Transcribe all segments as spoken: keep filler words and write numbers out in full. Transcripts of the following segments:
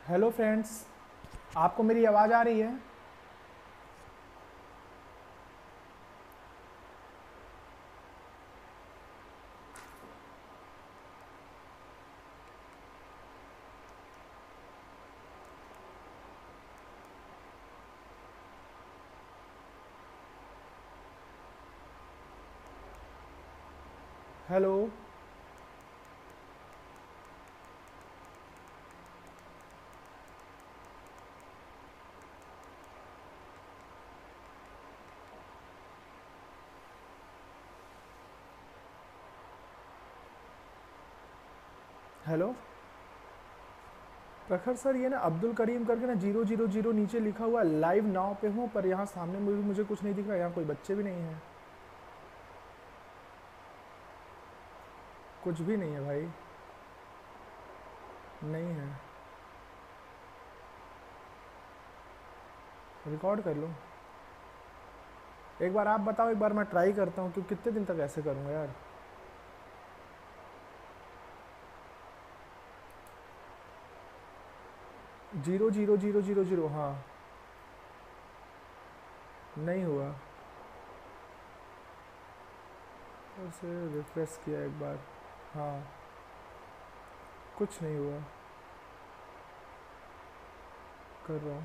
Hello friends, आपको मेरी आवाज़ आ रही है? हेलो। हेलो प्रखर सर, ये ना अब्दुल करीम करके ना जीरो जीरो जीरो नीचे लिखा हुआ है। लाइव नाव पे हूँ पर यहाँ सामने मुझे मुझे कुछ नहीं दिख रहा। यहाँ कोई बच्चे भी नहीं हैं, कुछ भी नहीं है भाई, नहीं है। रिकॉर्ड कर लो। एक बार आप बताओ, एक बार मैं ट्राई करता हूँ, क्योंकि कितने दिन तक ऐसे करूँगा यार। Zero zero zero zero zero, हाँ नहीं हुआ। फिर से रिफ्रेश किया एक बार, हाँ कुछ नहीं हुआ। कर रहा हूँ।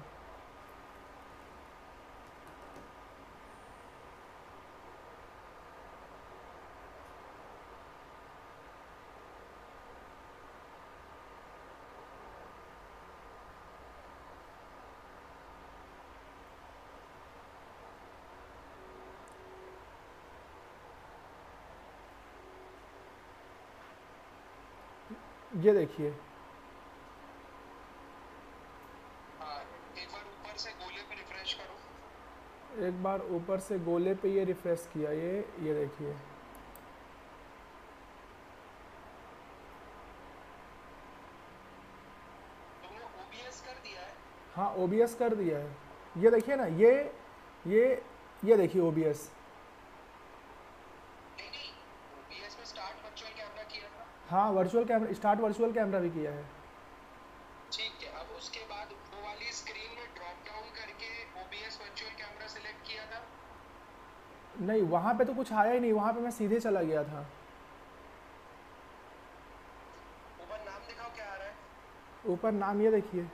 ये देखिए, हाँ, एक बार ऊपर से गोले पे रिफ्रेश करो। एक बार ऊपर से गोले पे ये रिफ्रेश किया, ये ये देखिए। तुमने ओबीएस कर दिया है? हाँ ओबीएस कर दिया है। ये देखिए ना, ये ये ये देखिए ओबीएस। नहीं नहीं, ओबीएस में स्टार्ट वर्चुअल कैमरा किया था। हाँ virtual camera, start virtual camera भी किया है। ठीक है, अब उसके बाद वो वाली स्क्रीन में ड्रॉप डाउन करके ओबीएस वर्चुअल कैमरा सिलेक्ट किया था। नहीं, वहाँ पे तो कुछ आया ही नहीं, वहाँ पे मैं सीधे चला गया था। ऊपर नाम दिखाओ क्या आ रहा है। ऊपर नाम ये देखिए।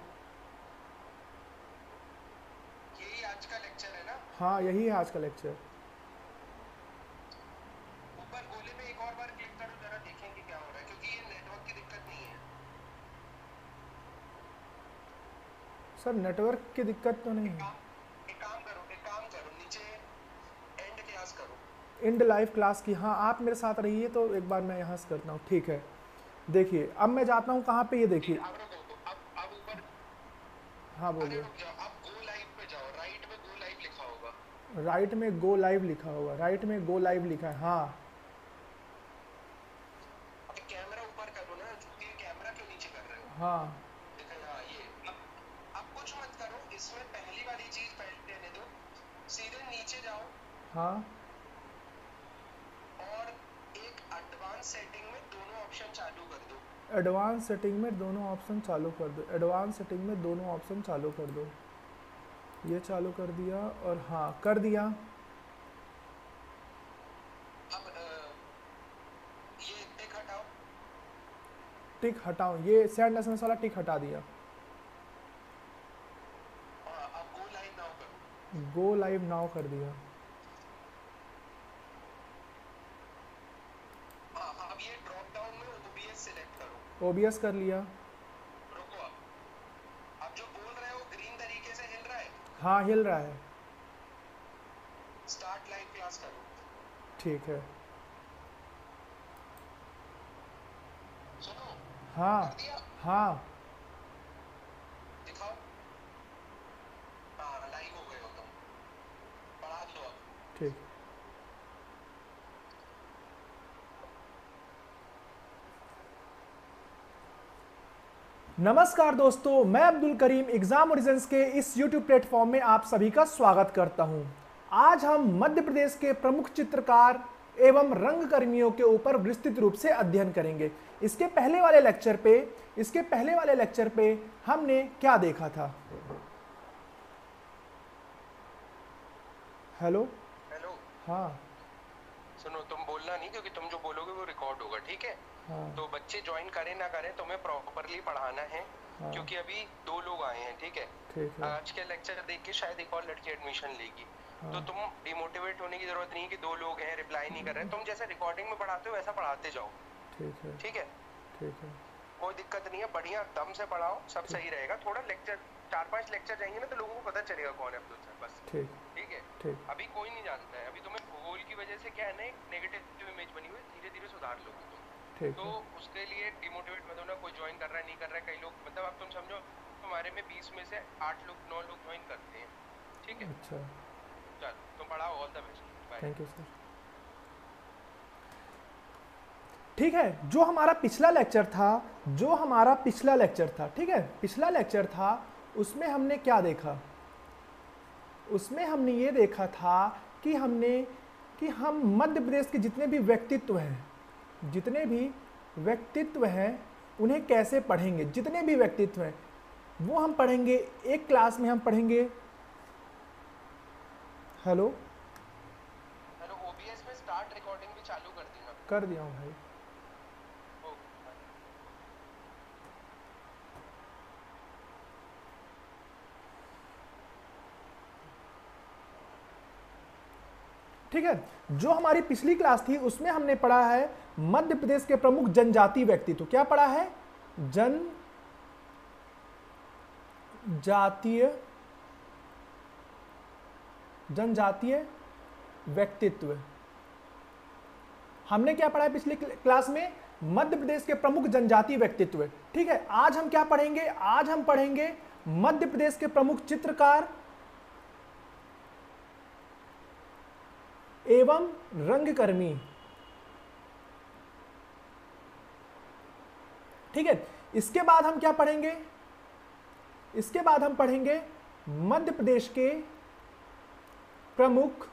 यही आज का लेक्चर है ना? हाँ यही है आज का लेक्चर। ऊपर गोले पे एक और बार क्लिक करो, जरा देखेंगे क्या हो रहा है, क्योंकि ये नेटवर्क की दिक्कत नहीं है। सर नेटवर्क की दिक्कत तो नहीं एक है। काम एक काम करो एक काम करो नीचे एंड क्लास करो। इंड लाइव क्लास की, हाँ आप मेरे साथ रहिए तो एक बार मैं यहाँ से करता हूँ, ठीक है। देखिए अब मैं जाता हूँ कहाँ पे, ये ठीक देखिए। है, अब रुको, अब अब ऊपर। हाँ अरे बोलिए। रुक जाओ, अब गो लाइव पे जाओ, राइट में गो लाइव लिखा होगा। राइट में गो लाइव लिखा होगा, राइट में गो लाइव लिखा है, हाँ। अब कैमरा ऊपर करो ना, झुके कैमरा क्यों नीचे कर रहे हो? हाँ देखो हाँ, ये अब अब कुछ मत करो, इसमें पहली वाली चीज पहले लेने दो। सीधे नीचे जाओ हाँ। और एक एडवांस सेटिंग में दोनों ऑप्शन चालू कर दो। एडवांस सेटिंग में दोनों ऑप्शन चालू कर दो, एडवांस सेटिंग में दोनों ऑप्शन चालू कर दो। ये चालू कर दिया, और हाँ कर दिया। अब अ, ये टिक हटाओ। टिक हटाओ, ये सेंड एसएमएस वाला टिक हटा दिया। हाँ, अब गो लाइव नाउ करो। गो लाइव नाउ कर दिया। हाँ, अब ये ड्रॉप डाउन में ओबीएस सिलेक्ट करो। ओबीएस कर लिया। रुको, अब अब जो बोल रहे हो ग्रीन तरीके से हिल रहा है। हाँ हिल रहा है। स्टार्ट लाइव क्लास करो। ठीक है। सुनो, हाँ कर दिया? हाँ। दिखाओ। हाँ, लाइव हो गए हो तुम। बढ़ा दो अब। ठीक। नमस्कार दोस्तों, मैं अब्दुल करीम एग्जाम ओरिजिन्स के इस यूट्यूब प्लेटफॉर्म में आप सभी का स्वागत करता हूं। आज हम मध्य प्रदेश के प्रमुख चित्रकार एवं रंगकर्मियों के ऊपर विस्तृत रूप से अध्ययन करेंगे। इसके पहले वाले लेक्चर पे इसके पहले वाले लेक्चर पे हमने क्या देखा था? हेलो हेलो, हाँ सुनो, तुम बोलना नहीं, क्योंकि तुम जो बोलोगे वो रिकॉर्ड होगा, ठीक है? हाँ तो बच्चे ज्वाइन करें ना करें, तुम्हें प्रॉपरली पढ़ाना है। हाँ। क्योंकि अभी दो लोग आए हैं, ठीक है? ठीक है। आज के लेक्चर देख के शायद एक और लड़की एडमिशन लेगी। हाँ। तो तुम डिमोटिवेट होने की जरूरत नहीं है कि दो लोग हैं रिप्लाई नहीं कर रहे। तुम जैसे रिकॉर्डिंग में पढ़ाते हो वैसा पढ़ाते जाओ, ठीक है ठीक है? ठीक है कोई दिक्कत नहीं है, बढ़िया दम से पढ़ाओ, सब सही रहेगा। थोड़ा लेक्चर, चार पांच लेक्चर जाएंगे ना तो लोगों को पता चलेगा कौन है अब्दुल सर, बस। ठीक ठीक है? ठीक अभी कोई नहीं जानता है। अभी तुम्हें भूगोल की वजह से क्या है ना, एक नेगेटिव इमेज बनी हुई है, धीरे धीरे सुधार लोगे तुम। ठीक तो है उसके लिए डिमोटिवेट मत होना, कोई ज्वाइन कर रहा है नहीं कर रहा है। कई लोग, मतलब अब तुम समझो हमारे में बीस में से आठ लोग नौ लोग ज्वाइन करते हैं, ठीक है? अच्छा, चल तुम पढ़ाओ, all the best, bye. Thank you sir. ठीक है, जो हमारा पिछला लेक्चर था जो हमारा पिछला लेक्चर था ठीक है, पिछला लेक्चर था उसमें हमने क्या देखा? उसमें हमने ये देखा था कि हमने कि हम मध्य प्रदेश के जितने भी व्यक्तित्व हैं जितने भी व्यक्तित्व हैं उन्हें कैसे पढ़ेंगे। जितने भी व्यक्तित्व हैं वो हम पढ़ेंगे एक क्लास में। हम पढ़ेंगे हेलो हेलो, ओबीएस में स्टार्ट रिकॉर्डिंग भी चालू कर देना। कर दिया हूँ भाई। ठीक है, जो हमारी पिछली क्लास थी उसमें हमने पढ़ा है मध्य प्रदेश के प्रमुख जनजातीय व्यक्तित्व। क्या पढ़ा है? जन जातीय जनजातीय व्यक्तित्व। हमने क्या पढ़ा है पिछली क्लास में? मध्य प्रदेश के प्रमुख जनजातीय व्यक्तित्व। ठीक है, आज हम क्या पढ़ेंगे? आज हम पढ़ेंगे मध्य प्रदेश के प्रमुख चित्रकार एवं रंगकर्मी। ठीक है, इसके बाद हम क्या पढ़ेंगे? इसके बाद हम पढ़ेंगे मध्य प्रदेश के प्रमुख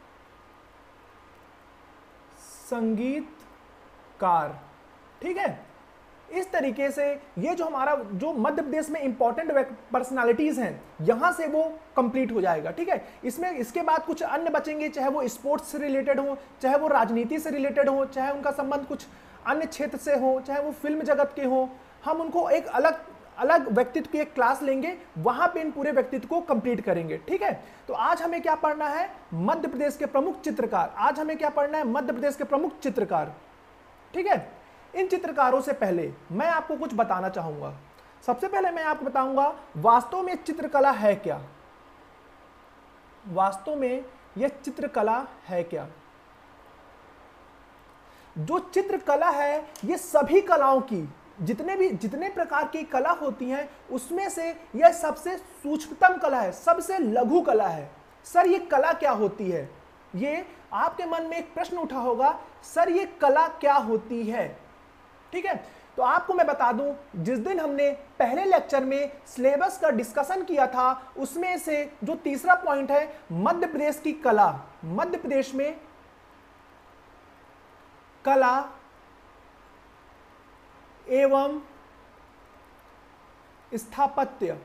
संगीतकार। ठीक है, इस तरीके से ये जो हमारा जो मध्य प्रदेश में इंपॉर्टेंट पर्सनालिटीज हैं यहां से वो कंप्लीट हो जाएगा। ठीक है, इसमें इसके बाद कुछ अन्य बचेंगे, चाहे वो स्पोर्ट्स से रिलेटेड हो, चाहे वो राजनीति से रिलेटेड हो, चाहे उनका संबंध कुछ अन्य क्षेत्र से हो, चाहे वो फिल्म जगत के हो। हम उनको एक अलग अलग व्यक्तित्व की एक क्लास लेंगे, वहां पे इन पूरे व्यक्तित्व को कंप्लीट करेंगे। ठीक है, तो आज हमें क्या पढ़ना है? मध्य प्रदेश के प्रमुख चित्रकार। आज हमें क्या पढ़ना है? मध्य प्रदेश के प्रमुख चित्रकार। ठीक है, इन चित्रकारों से पहले मैं आपको कुछ बताना चाहूंगा। सबसे पहले मैं आपको बताऊंगा वास्तव में चित्रकला है क्या। वास्तव में यह चित्रकला है क्या? जो चित्रकला है ये सभी कलाओं की, जितने भी जितने प्रकार की कला होती हैं उसमें से यह सबसे सूक्ष्मतम कला है, सबसे लघु कला है। सर ये कला क्या होती है? ये आपके मन में एक प्रश्न उठा होगा, सर ये कला क्या होती है? ठीक है, तो आपको मैं बता दूं, जिस दिन हमने पहले लेक्चर में सिलेबस का डिस्कशन किया था उसमें से जो तीसरा पॉइंट है मध्य प्रदेश की कला, मध्य प्रदेश में कला एवं स्थापत्य।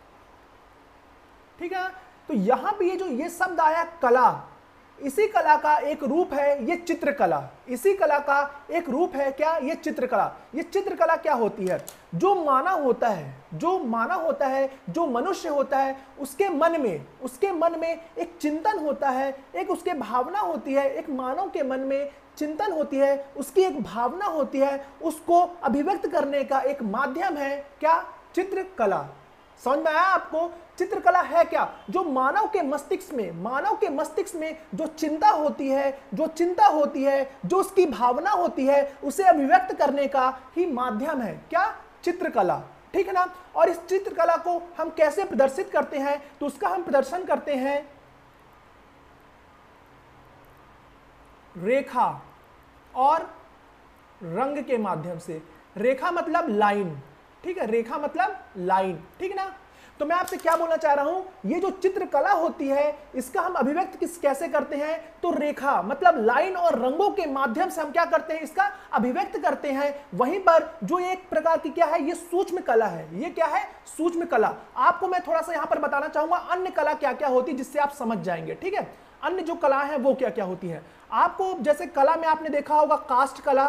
ठीक है, तो यहां पे ये जो ये शब्द आया कला, इसी कला का एक रूप है ये चित्रकला। इसी कला का एक रूप है क्या? ये चित्रकला। ये चित्रकला क्या होती है? जो मानव होता है जो मानव होता है जो मनुष्य होता है उसके मन में उसके मन में एक चिंतन होता है, एक उसके भावना होती है। एक मानव के मन में चिंतन होती है, उसकी एक भावना होती है, उसको अभिव्यक्त करने का एक माध्यम है क्या? चित्रकला। समझ में आया आपको? चित्रकला है क्या? जो मानव के मस्तिष्क में मानव के मस्तिष्क में जो चिंता होती है जो चिंता होती है जो उसकी भावना होती है उसे अभिव्यक्त करने का ही माध्यम है क्या? चित्रकला। ठीक है ना? और इस चित्रकला को हम कैसे प्रदर्शित करते हैं? तो उसका हम प्रदर्शन करते हैं रेखा और रंग के माध्यम से। रेखा मतलब लाइन। ठीक है, रेखा मतलब लाइन। ठीक है ना? तो मैं आपसे क्या बोलना चाह रहा हूं, ये जो चित्रकला होती है इसका हम अभिव्यक्त किस कैसे करते हैं, तो रेखा मतलब लाइन और रंगों के माध्यम से हम क्या करते हैं, इसका अभिव्यक्त करते हैं। वहीं पर जो एक प्रकार की क्या है, ये सूक्ष्म कला है। ये क्या है, सूक्ष्म कला। आपको मैं थोड़ा सा यहां पर बताना चाहूंगा अन्य कला क्या क्या होती है, जिससे आप समझ जाएंगे। ठीक है, अन्य जो कला है वो क्या क्या होती है। आपको जैसे कला में आपने देखा होगा काष्ठ कला,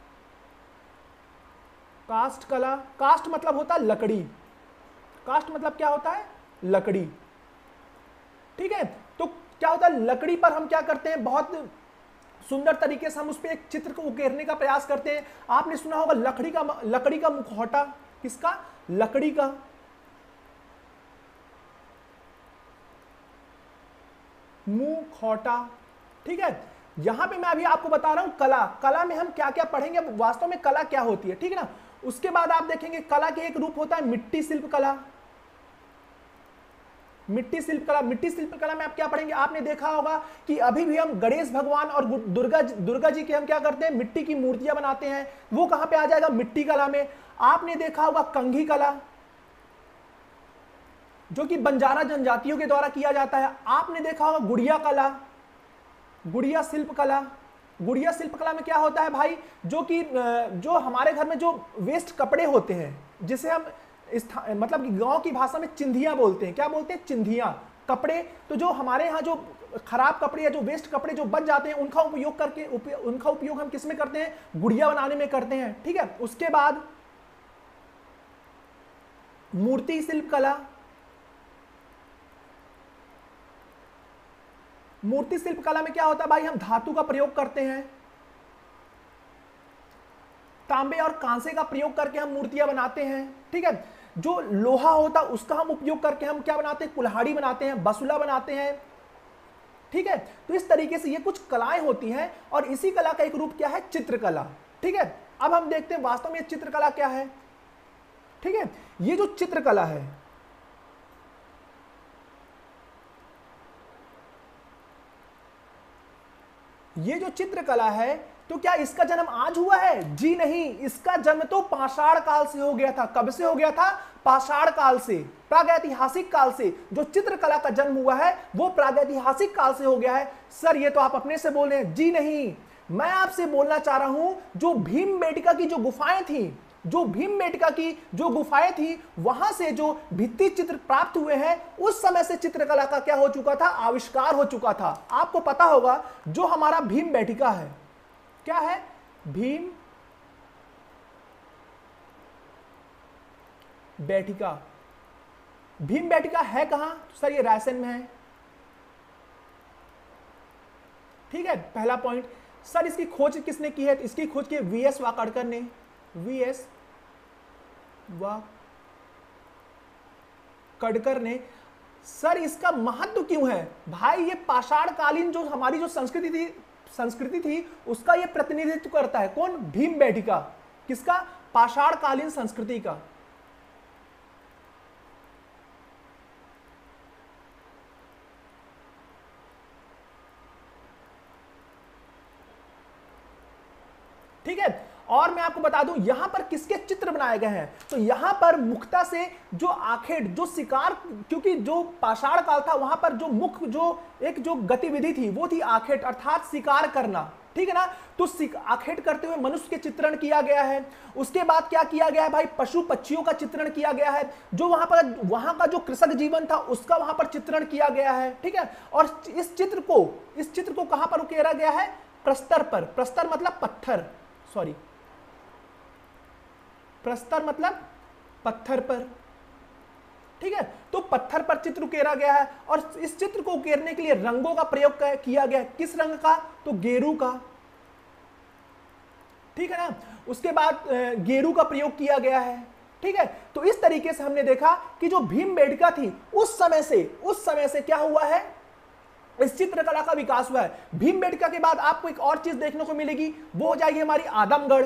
काष्ठ कला, काष्ठ मतलब होता है लकड़ी, काष्ठ मतलब क्या होता है, लकड़ी। ठीक है, तो क्या होता है, लकड़ी पर हम क्या करते हैं, बहुत सुंदर तरीके से हम उस पर एक चित्र को उकेरने का प्रयास करते हैं। आपने सुना होगा लकड़ी का लकड़ी का मुखौटा, किसका, लकड़ी का। मुखौटा। ठीक है, यहां पे मैं अभी आपको बता रहा हूं कला, कला में हम क्या क्या पढ़ेंगे, वास्तव में कला क्या होती है। ठीक है ना, उसके बाद आप देखेंगे कला के एक रूप होता है मिट्टी शिल्प कला। मिट्टी शिल्प कला, मिट्टी शिल्प कला में आप क्या पढ़ेंगे, आपने देखा होगा कि अभी भी हम गणेश भगवान और दुर्गा दुर्गा जी के हम क्या करते हैं, मिट्टी की मूर्तियां बनाते हैं। वो कहां पे आ जाएगा, मिट्टी कला में। आपने देखा होगा कंघी कला, जो कि बंजारा जनजातियों के द्वारा किया जाता है। आपने देखा होगा गुड़िया कला, गुड़िया शिल्प कला। गुड़िया शिल्प कला में क्या होता है भाई, जो कि जो हमारे घर में जो वेस्ट कपड़े होते हैं, जिसे हम मतलब कि गांव की भाषा में चिंधियां बोलते हैं। क्या बोलते हैं, चिंधियां, कपड़े। तो जो हमारे यहाँ जो खराब कपड़े या जो वेस्ट कपड़े जो बच जाते हैं, उनका उपयोग करके उपयोग, उनका उपयोग हम किस में करते हैं, गुड़िया बनाने में करते हैं। ठीक है, उसके बाद मूर्ति शिल्प कला। मूर्ति शिल्प कला में क्या होता है भाई, हम धातु का प्रयोग करते हैं, तांबे और कांसे का प्रयोग करके हम मूर्तियां बनाते हैं। ठीक है, जो लोहा होता है उसका हम उपयोग करके हम क्या बनाते हैं, कुल्हाड़ी बनाते हैं, बसुला बनाते हैं। ठीक है, तो इस तरीके से ये कुछ कलाएं होती हैं, और इसी कला का एक रूप क्या है, चित्रकला। ठीक है, अब हम देखते हैं वास्तव में चित्रकला क्या है। ठीक है, ये जो चित्रकला है, ये जो चित्रकला है, तो क्या इसका जन्म आज हुआ है, जी नहीं। इसका जन्म तो पाषाण काल से हो गया था। कब से हो गया था, पाषाण काल से, प्रागैतिहासिक काल से। जो चित्रकला का जन्म हुआ है वो प्रागैतिहासिक काल से हो गया है। सर ये तो आप अपने से बोल रहे हैं, जी नहीं, मैं आपसे बोलना चाह रहा हूं जो भीमबेटका की जो गुफाएं थी, जो भीमबेटका की जो गुफाएं थी, वहां से जो भित्ति चित्र प्राप्त हुए हैं, उस समय से चित्रकला का क्या हो चुका था, आविष्कार हो चुका था। आपको पता होगा जो हमारा भीमबेटका है, क्या है, भीम बेटिका। भीमबेटका है कहां, तो सर ये रायसेन में है। ठीक है, पहला पॉइंट। सर इसकी खोज किसने की है, तो इसकी खोज की वी एस वाकाड़कर ने, वी एस वाकाड़कर ने। सर इसका महत्व क्यों है भाई, ये पाषाण कालीन जो हमारी जो संस्कृति थी संस्कृति थी उसका ये प्रतिनिधित्व करता है। कौन, भीमबेटका। किसका, पाषाण कालीन संस्कृति का। ठीक है, और मैं आपको बता दूं यहां पर किसके चित्र बनाए गए हैं, तो यहां पर मुख्यता से जो आखेट, जो शिकार, क्योंकि जो पाषाण काल था वहां पर जो मुख्य जो एक जो गतिविधि थी वो थी आखेट, अर्थात शिकार करना। ठीक है ना, तो आखेट करते हुए मनुष्य के चित्रण किया गया है। उसके बाद क्या किया गया है भाई, पशु पक्षियों का चित्रण किया गया है। जो वहां पर वहां का जो कृषक जीवन था उसका वहां पर चित्रण किया गया है। ठीक है, और इस चित्र को इस चित्र को कहां पर उकेरा गया है, प्रस्तर पर। प्रस्तर मतलब पत्थर, सॉरी प्रस्तर मतलब पत्थर पर। ठीक है, तो पत्थर पर चित्र उकेरा गया है, और इस चित्र को उकेरने के लिए रंगों का प्रयोग किया गया। किस रंग का, तो गेरू का। ठीक है ना, उसके बाद गेरू का प्रयोग किया गया है। ठीक है, तो इस तरीके से हमने देखा कि जो भीमबेटका थी उस समय से उस समय से क्या हुआ है, इस चित्रकला का विकास हुआ है। भीमबेटका के बाद आपको एक और चीज देखने को मिलेगी, वो हो जाएगी हमारी आदमगढ़।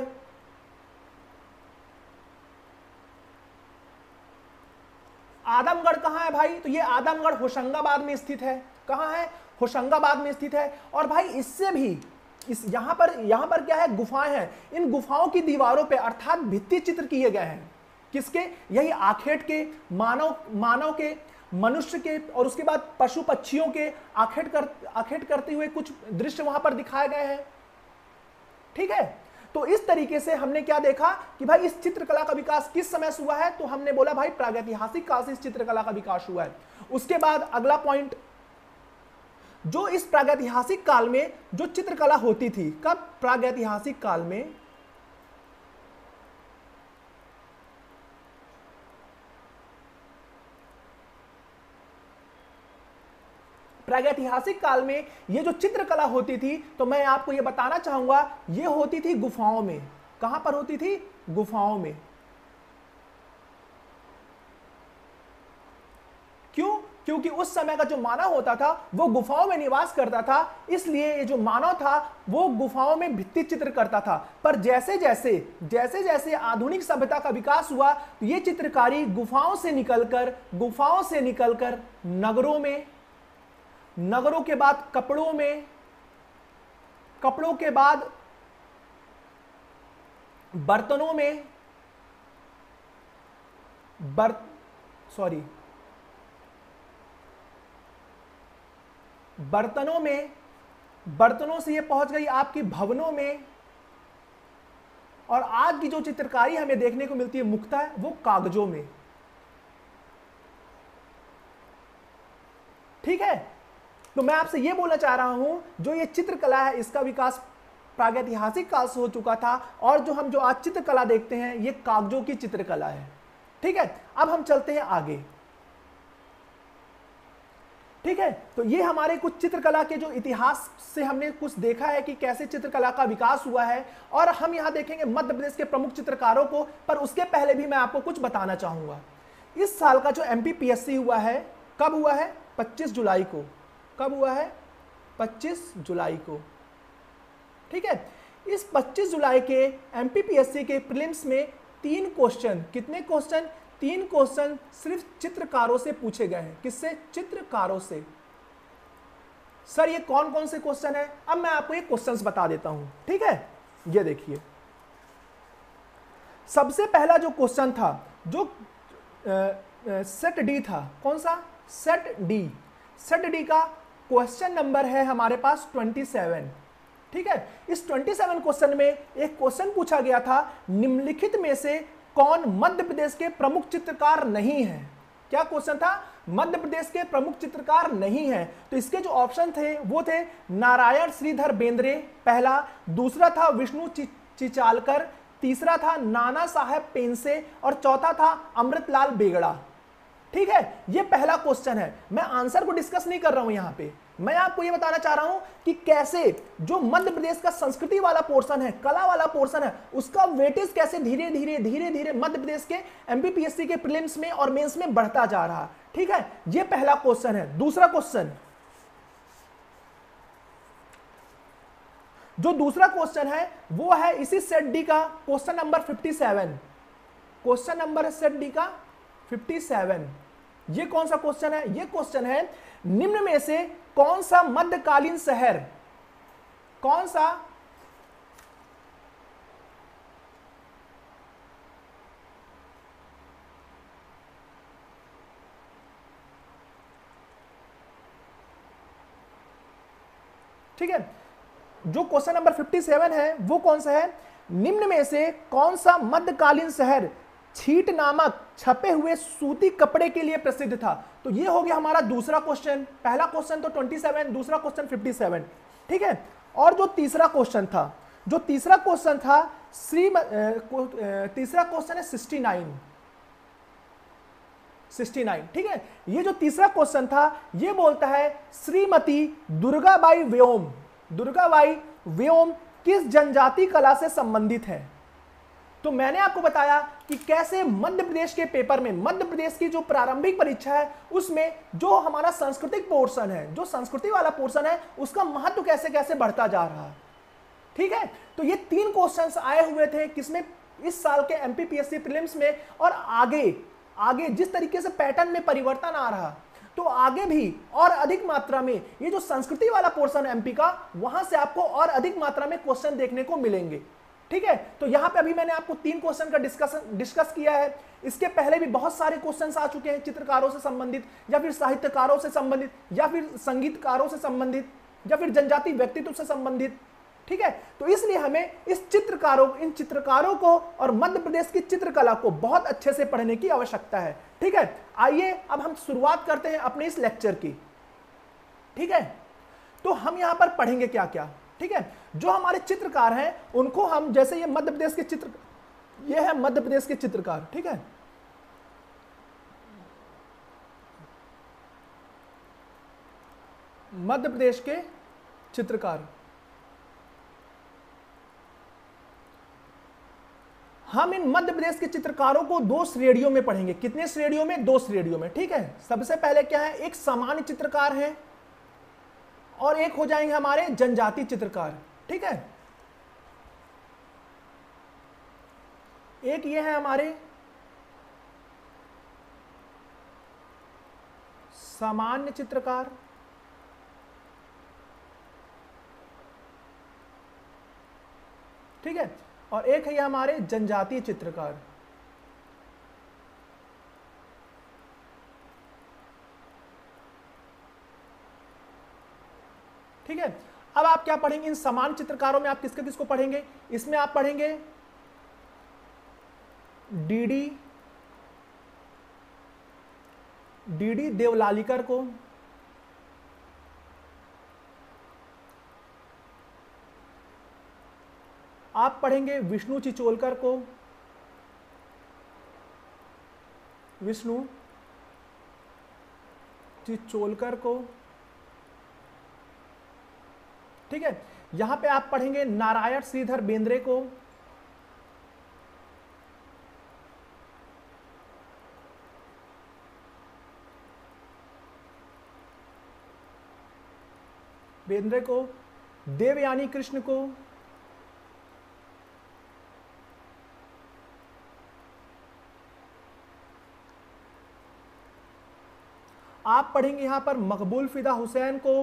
आदमगढ़ कहां है भाई, तो ये आदमगढ़ होशंगाबाद में स्थित है। कहां है, होशंगाबाद में स्थित है। और भाई इससे भी इस यहां पर यहां पर क्या है, गुफाएं हैं। इन गुफाओं की दीवारों पे अर्थात भित्ति चित्र किए गए हैं। किसके? यही आखेट के, मानव मानव के, मनुष्य के और उसके बाद पशु पक्षियों के आखेट कर आखेट करते हुए कुछ दृश्य वहां पर दिखाए गए हैं। ठीक है, तो इस तरीके से हमने क्या देखा कि भाई इस चित्रकला का विकास किस समय से हुआ है, तो हमने बोला भाई प्रागैतिहासिक काल से इस चित्रकला का विकास हुआ है। उसके बाद अगला पॉइंट, जो इस प्रागैतिहासिक काल में जो चित्रकला होती थी, कब? प्रागैतिहासिक काल में प्रागैतिहासिक काल में ये जो चित्रकला होती थी, तो मैं आपको ये बताना चाहूंगा, ये होती थी गुफाओं में। कहां पर होती थी? गुफाओं में। क्यों? क्योंकि उस समय का जो मानव होता था वो गुफाओं में निवास करता था, इसलिए ये जो मानव था वो गुफाओं में भित्ति चित्र करता था। पर जैसे जैसे जैसे जैसे आधुनिक सभ्यता का विकास हुआ, तो ये चित्रकारी गुफाओं से निकलकर गुफाओं से निकलकर नगरों में, नगरों के बाद कपड़ों में, कपड़ों के बाद बर्तनों में, बर सॉरी बर्तनों में, बर्तनों से ये पहुंच गई आपकी भवनों में, और आज की जो चित्रकारी हमें देखने को मिलती है मुख्यतः वो कागजों में। ठीक है, तो मैं आपसे ये बोलना चाह रहा हूं, जो ये चित्रकला है इसका विकास प्रागैतिहासिक काल से हो चुका था, और जो हम जो आज चित्रकला देखते हैं ये कागजों की चित्रकला है। ठीक है, अब हम चलते हैं आगे। ठीक है, तो ये हमारे कुछ चित्रकला के जो इतिहास से हमने कुछ देखा है कि कैसे चित्रकला का विकास हुआ है, और हम यहां देखेंगे मध्य प्रदेश के प्रमुख चित्रकारों को। पर उसके पहले भी मैं आपको कुछ बताना चाहूंगा। इस साल का जो एमपीपीएससी हुआ है, कब हुआ है? पच्चीस जुलाई को। कब हुआ है? पच्चीस जुलाई को। ठीक है, इस पच्चीस जुलाई के एमपीपीएससी के प्रीलिम्स में तीन क्वेश्चन, कितने क्वेश्चन? तीन क्वेश्चन सिर्फ चित्रकारों से पूछे गए हैं। किससे? चित्रकारों से। सर ये कौन कौन से क्वेश्चन है? अब मैं आपको ये क्वेश्चंस बता देता हूं। ठीक है, ये देखिए, सबसे पहला जो क्वेश्चन था, जो सेट डी था, कौन सा? Set D. सेट डी का क्वेश्चन नंबर है हमारे पास सत्ताईस। ठीक है, इस सत्ताईस क्वेश्चन में एक क्वेश्चन पूछा गया था, निम्नलिखित में से कौन मध्य प्रदेश के प्रमुख चित्रकार नहीं है? क्या क्वेश्चन था? मध्य प्रदेश के प्रमुख चित्रकार नहीं है। तो इसके जो ऑप्शन थे वो थे नारायण श्रीधर बेंद्रे पहला, दूसरा था विष्णु चिचालकर, तीसरा था नाना साहेब पेंसे, और चौथा था अमृतलाल बेगड़ा। ठीक है, ये पहला क्वेश्चन है। मैं आंसर को डिस्कस नहीं कर रहा हूं यहां पे, मैं आपको ये बताना चाह रहा हूं कि कैसे जो मध्य प्रदेश का संस्कृति वाला पोर्शन है, कला वाला पोर्शन है, उसका वेटेज कैसे धीरे धीरे धीरे धीरे मध्य प्रदेश के एमपीपीएससी के प्रीलिम्स में और मेंस में बढ़ता जा रहा। ठीक है, ये पहला क्वेश्चन है। दूसरा क्वेश्चन, जो दूसरा क्वेश्चन है वो है इसी सेट डी का क्वेश्चन नंबर सत्तावन। क्वेश्चन नंबर है सेट डी का सत्तावन। ये कौन सा क्वेश्चन है? ये क्वेश्चन है, निम्न में से कौन सा मध्यकालीन शहर, कौन सा ठीक है, जो क्वेश्चन नंबर सत्तावन है वो कौन सा है? निम्न में से कौन सा मध्यकालीन शहर छीट नामक छपे हुए सूती कपड़े के लिए प्रसिद्ध था? तो ये हो गया हमारा दूसरा क्वेश्चन। पहला क्वेश्चन तो सत्ताईस, दूसरा क्वेश्चन सत्तावन। ठीक है, और जो तीसरा क्वेश्चन था, जो तीसरा क्वेश्चन था श्री तीसरा क्वेश्चन है उनहत्तर। उनहत्तर। ठीक है, ये जो तीसरा क्वेश्चन था ये बोलता है श्रीमती दुर्गाबाई व्योम, दुर्गाबाई व्योम किस जनजाति कला से संबंधित है? तो मैंने आपको बताया कि कैसे मध्य प्रदेश के पेपर में, मध्य प्रदेश की जो प्रारंभिक परीक्षा है उसमें जो हमारा सांस्कृतिक पोर्शन है, जो संस्कृति वाला पोर्शन है, उसका महत्व कैसे कैसे बढ़ता जा रहा है। ठीक है, तो ये तीन क्वेश्चंस आए हुए थे किसमें? इस साल के एमपीपीएससी प्रीलिम्स में। और आगे आगे जिस तरीके से पैटर्न में परिवर्तन आ रहा, तो आगे भी और अधिक मात्रा में ये जो संस्कृति वाला पोर्शन है एमपी का, वहां से आपको और अधिक मात्रा में क्वेश्चन देखने को मिलेंगे। ठीक है, तो यहां पे अभी मैंने आपको तीन क्वेश्चन का डिस्कशन डिस्कस किया है। इसके पहले भी बहुत सारे क्वेश्चंस आ चुके हैं चित्रकारों से संबंधित, या फिर साहित्यकारों से संबंधित, या फिर संगीतकारों से संबंधित, या फिर जनजाति व्यक्तित्व से संबंधित। ठीक है, तो इसलिए हमें इस चित्रकारों इन चित्रकारों को और मध्य प्रदेश की चित्रकला को बहुत अच्छे से पढ़ने की आवश्यकता है। ठीक है, आइए अब हम शुरुआत करते हैं अपने इस लेक्चर की। ठीक है, तो हम यहां पर पढ़ेंगे क्या क्या। ठीक है, जो हमारे चित्रकार हैं उनको हम, जैसे ये मध्य प्रदेश के चित्र, ये है मध्य प्रदेश के चित्रकार। ठीक है, मध्य प्रदेश के चित्रकार, हम इन मध्य प्रदेश के चित्रकारों को दो श्रेणियों में पढ़ेंगे। कितने श्रेणियों में? दो श्रेणियों में। ठीक है, सबसे पहले क्या है, एक सामान्य चित्रकार है और एक हो जाएंगे हमारे जनजाति चित्रकार। ठीक है, एक ये है हमारे सामान्य चित्रकार, ठीक है, और एक है ये हमारे जनजातीय चित्रकार। ठीक है, अब आप क्या पढ़ेंगे इन समान चित्रकारों में? आप किसके किसको पढ़ेंगे? इसमें आप पढ़ेंगे डीडी डीडी देवलालीकर को, आप पढ़ेंगे विष्णु चिचोलकर को, विष्णु चिचोलकर को। ठीक है, यहां पे आप पढ़ेंगे नारायण श्रीधर बेंद्रे को, बेंद्रे को, देवयानी कृष्ण को, आप पढ़ेंगे यहां पर मकबूल फिदा हुसैन को,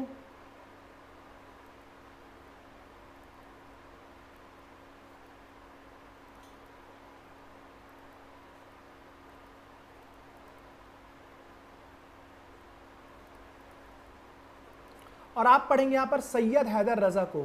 और आप पढ़ेंगे यहां पर सैयद हैदर रजा को।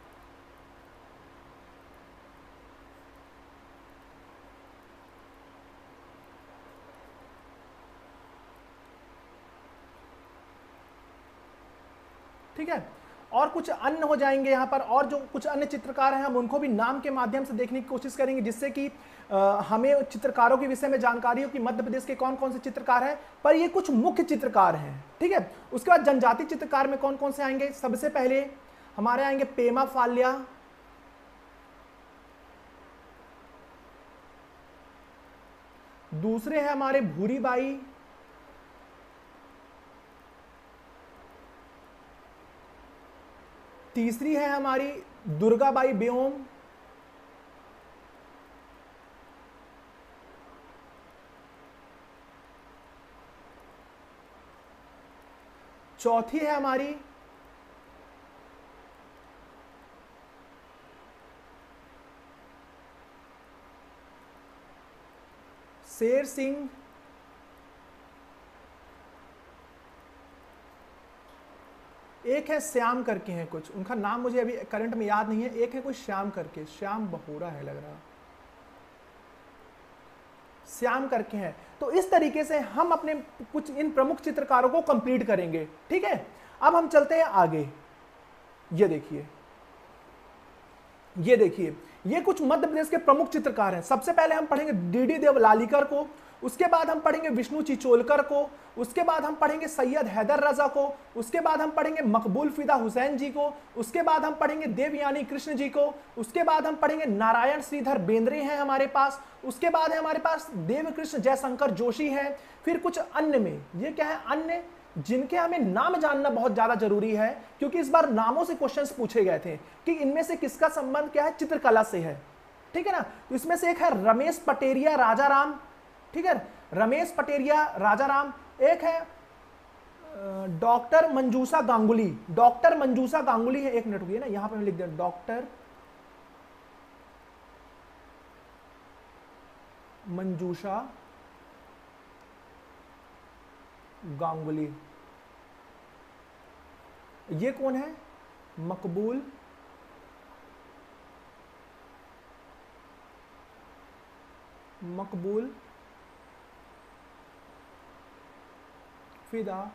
ठीक है, और कुछ अन्य हो जाएंगे यहां पर, और जो कुछ अन्य चित्रकार हैं हम उनको भी नाम के माध्यम से देखने की कोशिश करेंगे, जिससे कि हमें चित्रकारों के विषय में जानकारी हो कि मध्य प्रदेश के कौन कौन से चित्रकार हैं। पर ये कुछ मुख्य चित्रकार हैं। ठीक है, उसके बाद जनजाति चित्रकार में कौन कौन से आएंगे? सबसे पहले हमारे आएंगे पेमा फाल्या, दूसरे हैं हमारे भूरी बाई, तीसरी है हमारी दुर्गाबाई ब्योम, चौथी है हमारी शेर सिंह, एक है श्याम करके हैं कुछ, उनका नाम मुझे अभी करंट में याद नहीं है। एक है कोई श्याम करके, श्याम बहोरा है लग रहा, श्याम करके हैं। तो इस तरीके से हम अपने कुछ इन प्रमुख चित्रकारों को कंप्लीट करेंगे। ठीक है, अब हम चलते हैं आगे। ये देखिए, ये देखिए, ये कुछ मध्य प्रदेश के प्रमुख चित्रकार हैं। सबसे पहले हम पढ़ेंगे डीडी देवलालीकर को, उसके बाद हम पढ़ेंगे विष्णु चिचोलकर को, उसके बाद हम पढ़ेंगे सैयद हैदर रजा को, उसके बाद हम पढ़ेंगे मकबूल फिदा हुसैन जी को, उसके बाद हम पढ़ेंगे देवयानी कृष्ण जी को, उसके बाद हम पढ़ेंगे नारायण श्रीधर बेंद्रे हैं हमारे पास, उसके बाद है हमारे पास देवकृष्ण जयशंकर जोशी हैं। फिर कुछ अन्य में, ये क्या है अन्य, जिनके हमें नाम जानना बहुत ज्यादा जरूरी है, क्योंकि इस बार नामों से क्वेश्चंस पूछे गए थे कि इनमें से किसका संबंध क्या है, चित्रकला से है। ठीक है ना, तो इसमें से एक है रमेश पटेरिया राजाराम, ठीक है, रमेश पटेरिया राजाराम। एक है डॉक्टर मंजूषा गांगुली, डॉक्टर मंजूषा गांगुली है। एक मिनट रुकिए ना, यहां पे मैं लिख दिया डॉक्टर मंजूषा गांगुली। ये कौन है? मकबूल मकबूल फिदा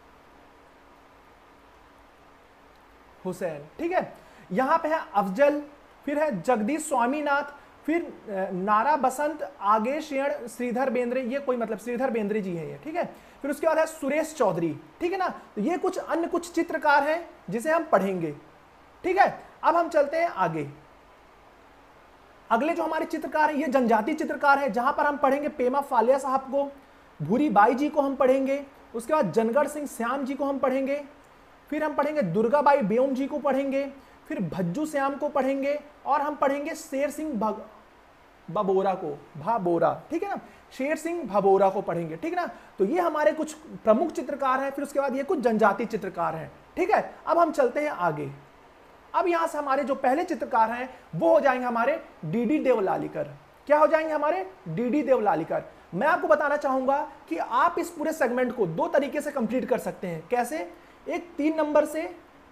हुसैन। ठीक है, यहां पे है अफजल, फिर है जगदीश स्वामीनाथ, फिर नारा बसंत, आगेशयण, श्रीधर बेंद्रे, ये कोई मतलब श्रीधर बेंद्रे जी है ये। ठीक है, फिर उसके बाद है सुरेश चौधरी। ठीक है ना, तो ये कुछ अन्य कुछ चित्रकार हैं जिसे हम पढ़ेंगे। ठीक है, अब हम चलते हैं आगे। अगले जो हमारे चित्रकार हैं ये जनजातीय चित्रकार है, जहां पर हम पढ़ेंगे पेमा फालिया साहब को, भूरी बाई जी को हम पढ़ेंगे, उसके बाद जनगढ़ सिंह श्याम जी को हम पढ़ेंगे, फिर हम पढ़ेंगे दुर्गाबाई बेउम जी को पढ़ेंगे, फिर भज्जू श्याम को पढ़ेंगे, और हम पढ़ेंगे शेर सिंह भग बबोरा को, भाबोरा। ठीक है ना, शेर सिंह भबोरा को पढ़ेंगे। ठीक है ना, तो ये हमारे कुछ प्रमुख चित्रकार हैं, फिर उसके बाद ये कुछ जनजातीय चित्रकार हैं। ठीक है, अब हम चलते हैं आगे। अब यहां से हमारे जो पहले चित्रकार हैं वो हो जाएंगे हमारे डीडी देवलालीकर। क्या हो जाएंगे हमारे? डीडी देवलालीकर। मैं आपको बताना चाहूंगा कि आप इस पूरे सेगमेंट को दो तरीके से कंप्लीट कर सकते हैं। कैसे? एक तीन नंबर से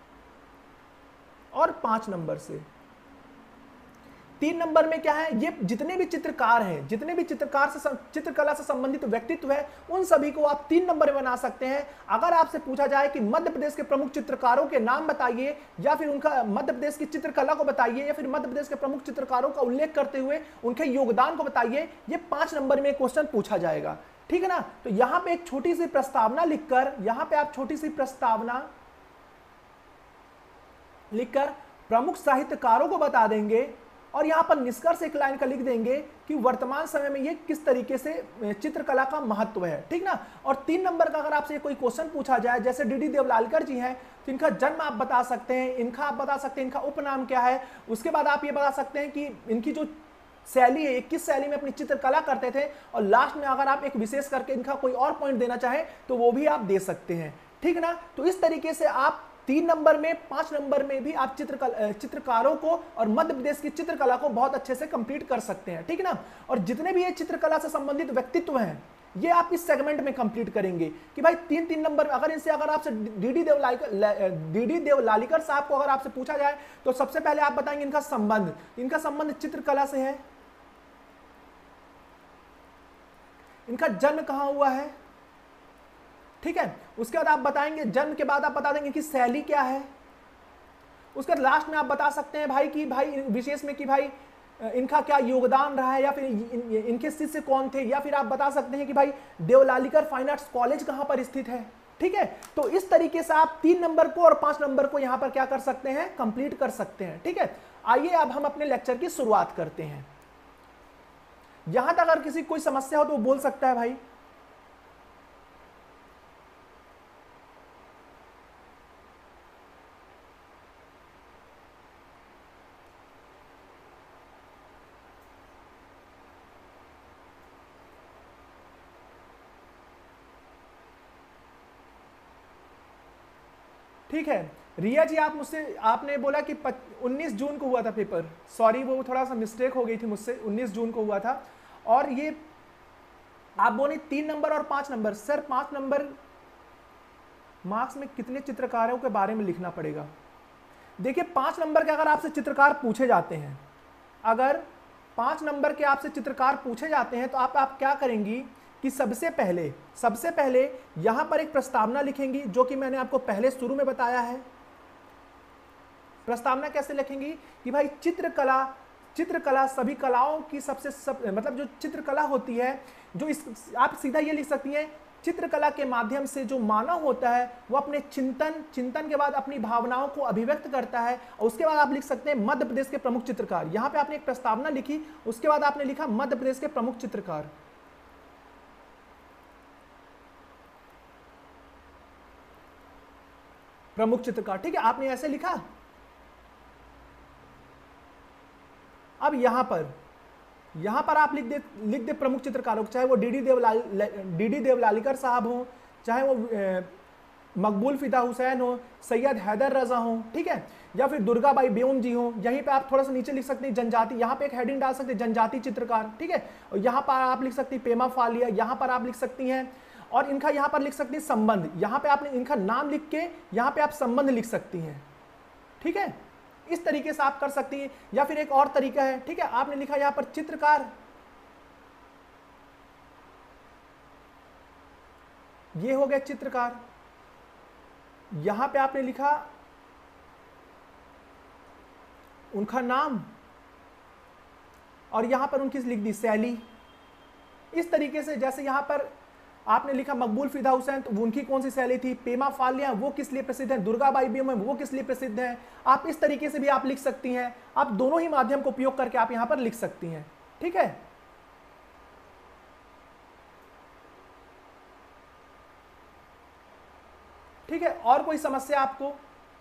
और पांच नंबर से। तीन नंबर में क्या है, ये जितने भी चित्रकार हैं, जितने भी चित्रकार से चित्रकला से संबंधित व्यक्तित्व है, उन सभी को आप तीन नंबर में बना सकते हैं। अगर आपसे पूछा जाए कि मध्य प्रदेश के प्रमुख चित्रकारों के नाम बताइए, या फिर उनका मध्य प्रदेश की चित्रकला को बताइए, या फिर मध्य प्रदेश के प्रमुख चित्रकारों का उल्लेख करते हुए उनके योगदान को बताइए, ये पांच नंबर में क्वेश्चन पूछा जाएगा। ठीक है ना, तो यहां पे एक छोटी सी प्रस्तावना लिखकर, यहां पे आप छोटी सी प्रस्तावना लिखकर प्रमुख साहित्यकारों को बता देंगे, और यहां पर निष्कर्ष एक लाइन का लिख देंगे कि वर्तमान समय में ये किस तरीके से चित्रकला का महत्व है। ठीक ना, और तीन नंबर का अगर आपसे कोई क्वेश्चन पूछा जाए, जैसे डीडी देवलालीकर जी हैं, तो इनका जन्म आप बता सकते हैं, इनका आप बता सकते हैं इनका उपनाम क्या है, उसके बाद आप ये बता सकते हैं कि इनकी जो शैली है, किस शैली में अपनी चित्रकला करते थे, और लास्ट में अगर आप एक विशेष करके इनका कोई और पॉइंट देना चाहें तो वो भी आप दे सकते हैं। ठीक ना, तो इस तरीके से आप तीन नंबर में, पांच नंबर में भी आप चित्रकला चित्रकारों को और मध्य प्रदेश की चित्रकला को बहुत अच्छे से कंप्लीट कर सकते हैं। ठीक है ना, और जितने भी ये चित्रकला से संबंधित व्यक्तित्व हैं ये आप इस सेगमेंट में कंप्लीट करेंगे कि भाई तीन तीन नंबर में अगर इनसे अगर आपसे डीडी देवलालीकर डीडी देवलालीकर साहब को अगर आपसे पूछा जाए तो सबसे पहले आप बताएंगे इनका संबंध, इनका संबंध चित्रकला से है, इनका जन्म कहां हुआ है। ठीक है, उसके बाद आप बताएंगे, जन्म के बाद आप बता देंगे कि शैली क्या है, उसके बाद लास्ट में आप बता सकते हैं भाई कि भाई विशेष में कि भाई इनका क्या योगदान रहा है, या फिर इन, इनके शिष्य कौन थे, या फिर आप बता सकते हैं कि भाई देवलालीकर फाइन आर्ट्स कॉलेज कहां पर स्थित है। ठीक है, तो इस तरीके से आप तीन नंबर को और पांच नंबर को यहां पर क्या कर सकते हैं, कंप्लीट कर सकते हैं। ठीक है, आइए अब हम अपने लेक्चर की शुरुआत करते हैं। यहां तक अगर किसी कोई समस्या हो तो वो बोल सकता है भाई। ठीक है, रिया जी आप मुझसे, आपने बोला कि उन्नीस जून को हुआ था पेपर, सॉरी वो थोड़ा सा मिस्टेक हो गई थी मुझसे, उन्नीस जून को हुआ था। और ये आप बोले तीन नंबर और पांच नंबर, सर पांच नंबर मार्क्स में कितने चित्रकारों के बारे में लिखना पड़ेगा? देखिए पांच नंबर के अगर आपसे चित्रकार पूछे जाते हैं, अगर पांच नंबर के आपसे चित्रकार पूछे जाते हैं तो आप आप क्या करेंगी कि सबसे पहले सबसे पहले यहां पर एक प्रस्तावना लिखेंगी, जो कि मैंने आपको पहले शुरू में बताया है। प्रस्तावना कैसे लिखेंगी कि भाई चित्रकला चित्रकला सभी कलाओं की सबसे सब, मतलब जो चित्रकला होती है, जो इस आप सीधा ये लिख सकती हैं, चित्रकला के माध्यम से जो मानव होता है वो अपने चिंतन चिंतन के बाद अपनी भावनाओं को अभिव्यक्त करता है। और उसके बाद आप लिख सकते हैं मध्य प्रदेश के प्रमुख चित्रकार। यहां पे आपने एक प्रस्तावना लिखी, उसके बाद आपने लिखा मध्य प्रदेश के प्रमुख चित्रकार। प्रमुख चित्रकार, ठीक है, आपने ऐसे लिखा। अब यहां पर यहां पर आप लिख दे लिख दे प्रमुख चित्रकारों, चाहे वो डीडी देवलाल डीडी देवलालीकर साहब हो, चाहे वो मकबूल फिदा हुसैन हो, सैयद हैदर रजा हो, ठीक है, या फिर दुर्गाबाई बेउन जी हो। यहीं पे आप थोड़ा सा नीचे लिख सकते हैं जनजाति, यहाँ पे एक हेडिंग डाल सकते हैं जनजाति चित्रकार, ठीक है, और यहाँ पर आप लिख सकती हैं पेमा फालिया, यहाँ पर आप लिख सकती हैं, और इनका यहाँ पर लिख सकती हैं संबंध, यहाँ पे आपने इनका नाम लिख के यहाँ पे आप संबंध लिख सकती हैं, ठीक है, इस तरीके से आप कर सकती हैं। या फिर एक और तरीका है, ठीक है, आपने लिखा यहाँ पर चित्रकार, ये हो गया चित्रकार, यहां पे आपने लिखा उनका नाम और यहां पर उनकी लिख दी शैली। इस तरीके से जैसे यहां पर आपने लिखा मकबूल फिदा हुसैन, तो उनकी कौन सी शैली थी, पेमा फालिया वो किस लिए प्रसिद्ध है, दुर्गाबाई बेउन वो किस लिए प्रसिद्ध है। आप इस तरीके से भी आप लिख सकती हैं, आप दोनों ही माध्यम को उपयोग करके आप यहां पर लिख सकती हैं, ठीक है। ठीक है, और कोई समस्या आपको?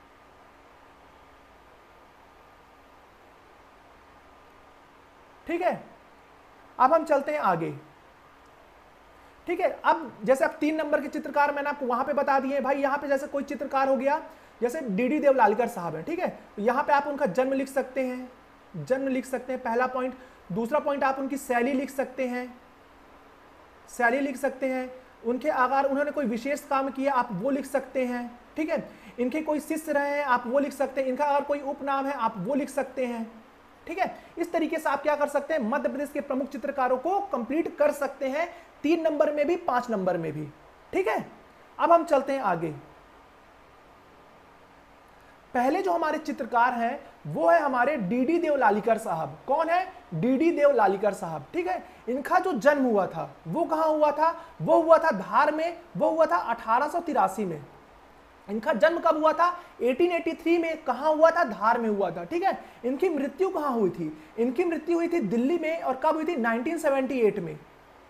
ठीक है, अब हम चलते हैं आगे, ठीक है। अब जैसे अब तीन नंबर के चित्रकार मैंने आपको वहां पे बता दिए भाई, यहां पे जैसे कोई चित्रकार हो गया, जैसे डीडी देवलालीकर साहब है, ठीक है, तो यहां पे आप उनका जन्म लिख सकते हैं, जन्म लिख सकते हैं, पहला पॉइंट। दूसरा पॉइंट आप उनकी शैली लिख सकते हैं, शैली लिख सकते हैं। उनके अगर उन्होंने कोई विशेष काम किया आप वो लिख सकते हैं, ठीक है। इनके कोई शिष्य रहे हैं आप वो लिख सकते हैं, इनका अगर कोई उपनाम है आप वो लिख सकते हैं, ठीक है। इस तरीके से आप क्या कर सकते हैं, मध्य प्रदेश के प्रमुख चित्रकारों को कंप्लीट कर सकते हैं, तीन नंबर में भी पांच नंबर में भी, ठीक है। अब हम चलते हैं आगे। पहले जो हमारे चित्रकार हैं वो है हमारे डीडी देवलालीकर साहब। कौन है, डीडी देवलालीकर साहब, ठीक है। इनका जो जन्म हुआ था वो कहां हुआ था, वो हुआ था धार में, वो हुआ था अठारह सौ तिरासी में। इनका जन्म कब हुआ था, अठारह सौ तिरासी में। कहां हुआ था, धार में हुआ था, ठीक है। इनकी मृत्यु कहां हुई थी, इनकी मृत्यु हुई थी दिल्ली में, और कब हुई थी, उन्नीस सौ अठहत्तर में,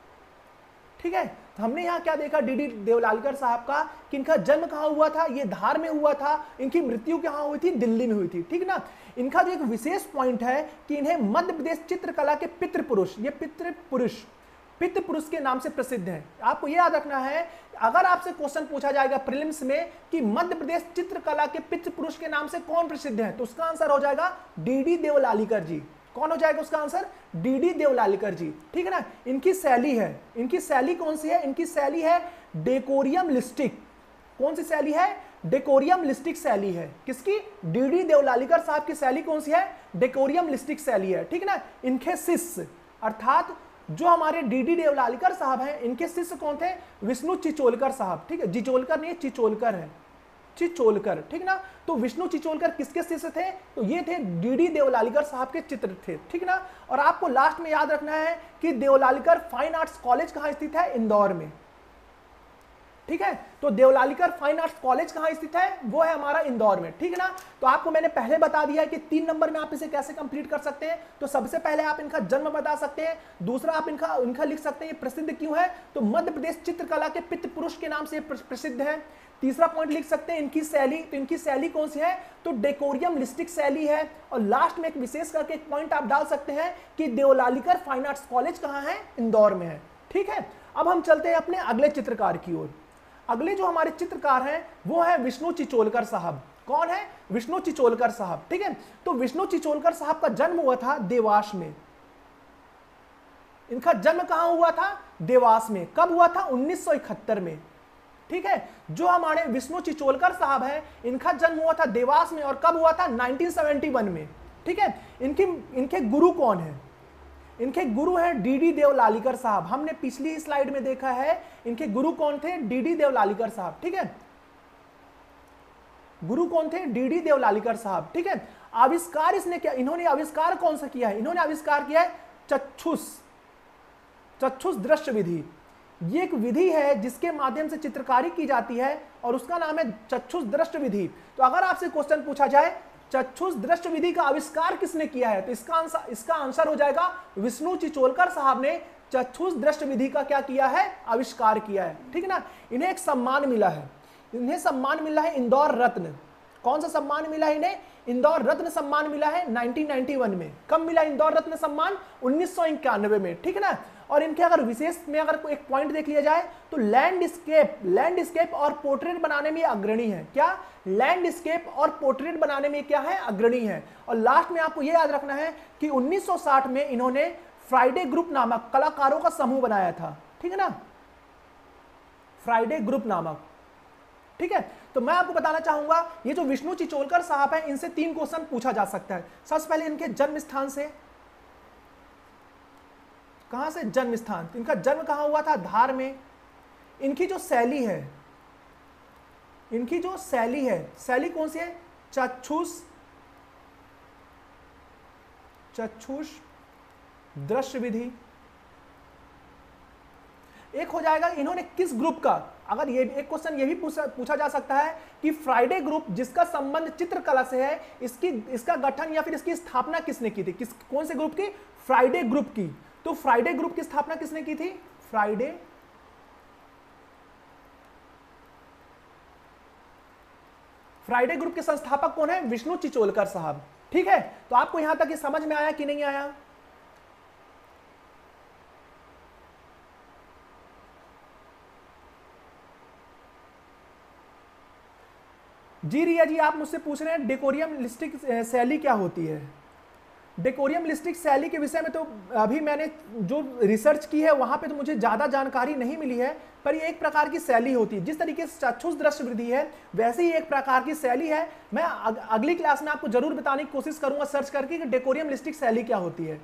ठीक है। तो हमने यहाँ क्या देखा डीडी देवलालीकर साहब का, कि इनका जन्म कहाँ हुआ था, ये धार में हुआ था, इनकी मृत्यु कहाँ हुई थी, दिल्ली में हुई थी, ठीक ना। इनका जो एक विशेष पॉइंट है कि इन्हें मध्य प्रदेश चित्रकला के पितृ पुरुष, ये पितृ पुरुष पितृ पुरुष के नाम से प्रसिद्ध हैं। आपको ये याद रखना है, अगर आपसे क्वेश्चन पूछा जाएगा प्रीलिम्स में कि मध्य प्रदेश चित्रकला के पितृ पुरुष के नाम से कौन प्रसिद्ध है, तो उसका आंसर हो जाएगा डीडी देवलालीकर जी। कौन हो जाएगा उसका आंसर, डीडी देवलालीकर जी, ठीक है ना। इनकी शैली है, इनकी शैली कौन सी है, इनकी शैली है डेकोरियम लिस्टिक। कौन सी शैली है, डेकोरियम लिस्टिक शैली है। किसकी, डीडी देवलालीकर साहब की शैली कौन सी है, डेकोरियम लिस्टिक शैली है, ठीक है ना। इनके शिष्य अर्थात जो हमारे डीडी देवलालीकर साहब हैं, इनके शिष्य कौन थे, विष्णु चिचोलकर साहब, ठीक है, जिचोलकर नहीं चिचोलकर है, चिचोलकर, ठीक ना। तो विष्णु चिचोलकर किसके शिष्य थे, तो ये थे डीडी देवलालीकर साहब के चित्र थे, ठीक ना। और आपको लास्ट में याद रखना है कि देवलालीकर फाइन आर्ट्स कॉलेज कहां स्थित है, इंदौर में, ठीक है। तो देवलालीकर फाइन आर्ट्स कॉलेज कहां स्थित है, वो है हमारा इंदौर में, ठीक है ना। तो आपको मैंने पहले बता दिया है कि तीन नंबर में आप इसे कैसे कंप्लीट कर सकते हैं। तो सबसे पहले आप इनका जन्म बता सकते हैं, दूसरा आप इनका इनका लिख सकते हैं प्रसिद्ध क्यों है, तो मध्य प्रदेश चित्रकला के पितृ पुरुष के नाम से प्रसिद्ध है। तीसरा पॉइंट लिख सकते हैं इनकी शैली, तो इनकी शैली कौन सी है, तो डेकोरियम लिस्टिक शैली है। और लास्ट में एक विशेष करके एक पॉइंट आप डाल सकते हैं कि देवलालीकर फाइन आर्ट्स कॉलेज कहां है, इंदौर में है, ठीक है। अब हम चलते हैं अपने अगले चित्रकार की ओर। अगले जो हमारे चित्रकार हैं वो है विष्णु चिचोलकर साहब। कौन है, विष्णु चिचोलकर साहब, ठीक है। तो विष्णु चिचोलकर साहब का जन्म हुआ था देवास में। इनका जन्म कहां हुआ था, देवास में। कब हुआ था, उन्नीस सौ इकहत्तर में, ठीक है। जो हमारे विष्णु चिचोलकर साहब हैं, इनका जन्म हुआ था देवास में, और कब हुआ था, उन्नीस सौ इकहत्तर में, ठीक है। इनके इनके गुरु कौन है, इनके गुरु हैं डीडी देवलालीकर साहब। हमने पिछली स्लाइड में देखा है इनके गुरु कौन थे, डीडी देवलालीकर साहब, ठीक है। गुरु कौन थे, डीडी देवलालीकर साहब, ठीक है। आविष्कार इसने क्या, इन्होंने आविष्कार कौन सा किया है, इन्होंने आविष्कार किया है चक्षुष चक्षुष दृश्य विधि। ये एक विधि है जिसके माध्यम से चित्रकारी की जाती है, और उसका नाम है चक्षुष दृश्य विधि। तो अगर आपसे क्वेश्चन पूछा जाए चक्षुष दृश्य विधि का आविष्कार किसने किया है, तो इसका आंसर इसका आंसर हो जाएगा विष्णु चिचोलकर साहब ने चक्षुष दृश्य विधि का क्या किया है, आविष्कार किया है, ठीक है ना। इन्हें एक सम्मान मिला है, इन्हें सम्मान मिला है इंदौर रत्न। कौन सा सम्मान मिला है इन्हें, इंदौर रत्न सम्मान मिला है उन्नीस सौ इक्यानवे में। कब मिला इंदौर रत्न सम्मान, उन्नीस सौ इक्यानवे में, ठीक है ना। और इनके अगर विशेष में अगर एक पॉइंट देख लिया जाए तो लैंडस्केप लैंडस्केप और पोर्ट्रेट बनाने में अग्रणी है। क्या? लैंडस्केप और पोर्ट्रेट बनाने में क्या है? अग्रणी है। और लास्ट में आपको यह याद रखना है कि उन्नीस सौ साठ में इन्होंने फ्राइडे ग्रुप नामक कलाकारों का समूह बनाया था। ठीक है ना, फ्राइडे ग्रुप नामक। ठीक है, तो मैं आपको बताना चाहूंगा ये जो विष्णु चिचोलकर साहब हैं, इनसे तीन क्वेश्चन पूछा जा सकता है। सबसे पहले इनके जन्म स्थान से, कहां से जन्म स्थान, इनका जन्म कहां हुआ था? धार में। इनकी जो शैली है, इनकी जो शैली है, शैली कौन सी है? चक्षुष चक्षुष दृश्य विधि। एक हो जाएगा इन्होंने किस ग्रुप का, अगर ये एक क्वेश्चन ये भी पूछा पूछा जा सकता है कि फ्राइडे ग्रुप जिसका संबंध चित्रकला से है, इसकी इसका गठन या फिर इसकी स्थापना किसने की थी? किस कौन से ग्रुप की? फ्राइडे ग्रुप की। तो फ्राइडे ग्रुप की स्थापना किसने की थी? फ्राइडे फ्राइडे ग्रुप के संस्थापक कौन है? विष्णु चिचोलकर साहब। ठीक है, तो आपको यहां तक ये समझ में आया कि नहीं आया? जी रिया जी, आप मुझसे पूछ रहे हैं डेकोरियमलिस्टिक शैली क्या होती है। डेकोरियमलिस्टिक शैली के विषय में तो अभी मैंने जो रिसर्च की है वहां पे तो मुझे ज़्यादा जानकारी नहीं मिली है, पर ये एक प्रकार की शैली होती है। जिस तरीके से चक्षुष दृश्य वृद्धि है, वैसे ही एक प्रकार की शैली है। मैं अग, अगली क्लास में आपको जरूर बताने की कोशिश करूंगा सर्च करके कि डेकोरियमलिस्टिक शैली क्या होती है।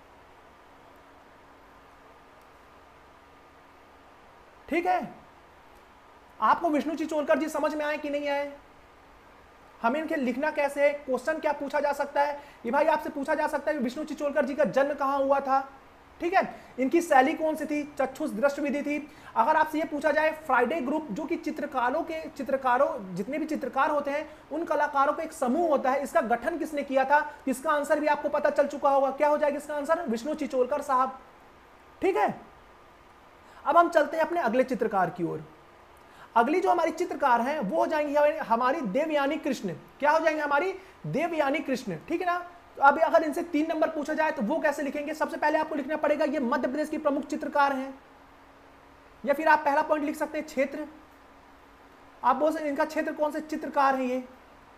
ठीक है, आपको विष्णु चिचोलकर जी समझ में आए कि नहीं आए? हमें इनके लिखना कैसे है, क्वेश्चन क्या पूछा जा सकता है? ये भाई आपसे पूछा जा सकता है कि विष्णु चिचोलकर जी का जन्म कहां हुआ था। ठीक है, इनकी शैली कौन सी थी? चक्षुष दृश्य विधि थी। अगर आपसे ये पूछा जाए फ्राइडे ग्रुप जो कि चित्रकारों के चित्रकारों जितने भी चित्रकार होते हैं उन कलाकारों का एक समूह होता है, इसका गठन किसने किया था? इसका आंसर भी आपको पता चल चुका होगा। क्या हो जाएगा इसका आंसर? विष्णु चिचोलकर साहब। ठीक है, अब हम चलते हैं अपने अगले चित्रकार की ओर। अगली जो हमारी चित्रकार हैं वो हो जाएंगी हमारी देवयानी कृष्ण। क्या हो जाएंगे? हमारी देवयानी कृष्ण। ठीक है ना, तो अब अगर इनसे तीन नंबर पूछा जाए तो वो कैसे लिखेंगे? सबसे पहले आपको लिखना पड़ेगा ये मध्य प्रदेश की प्रमुख चित्रकार हैं, या फिर आप पहला पॉइंट लिख सकते हैं क्षेत्र। आप बोल सकते इनका क्षेत्र कौन से चित्रकार है ये।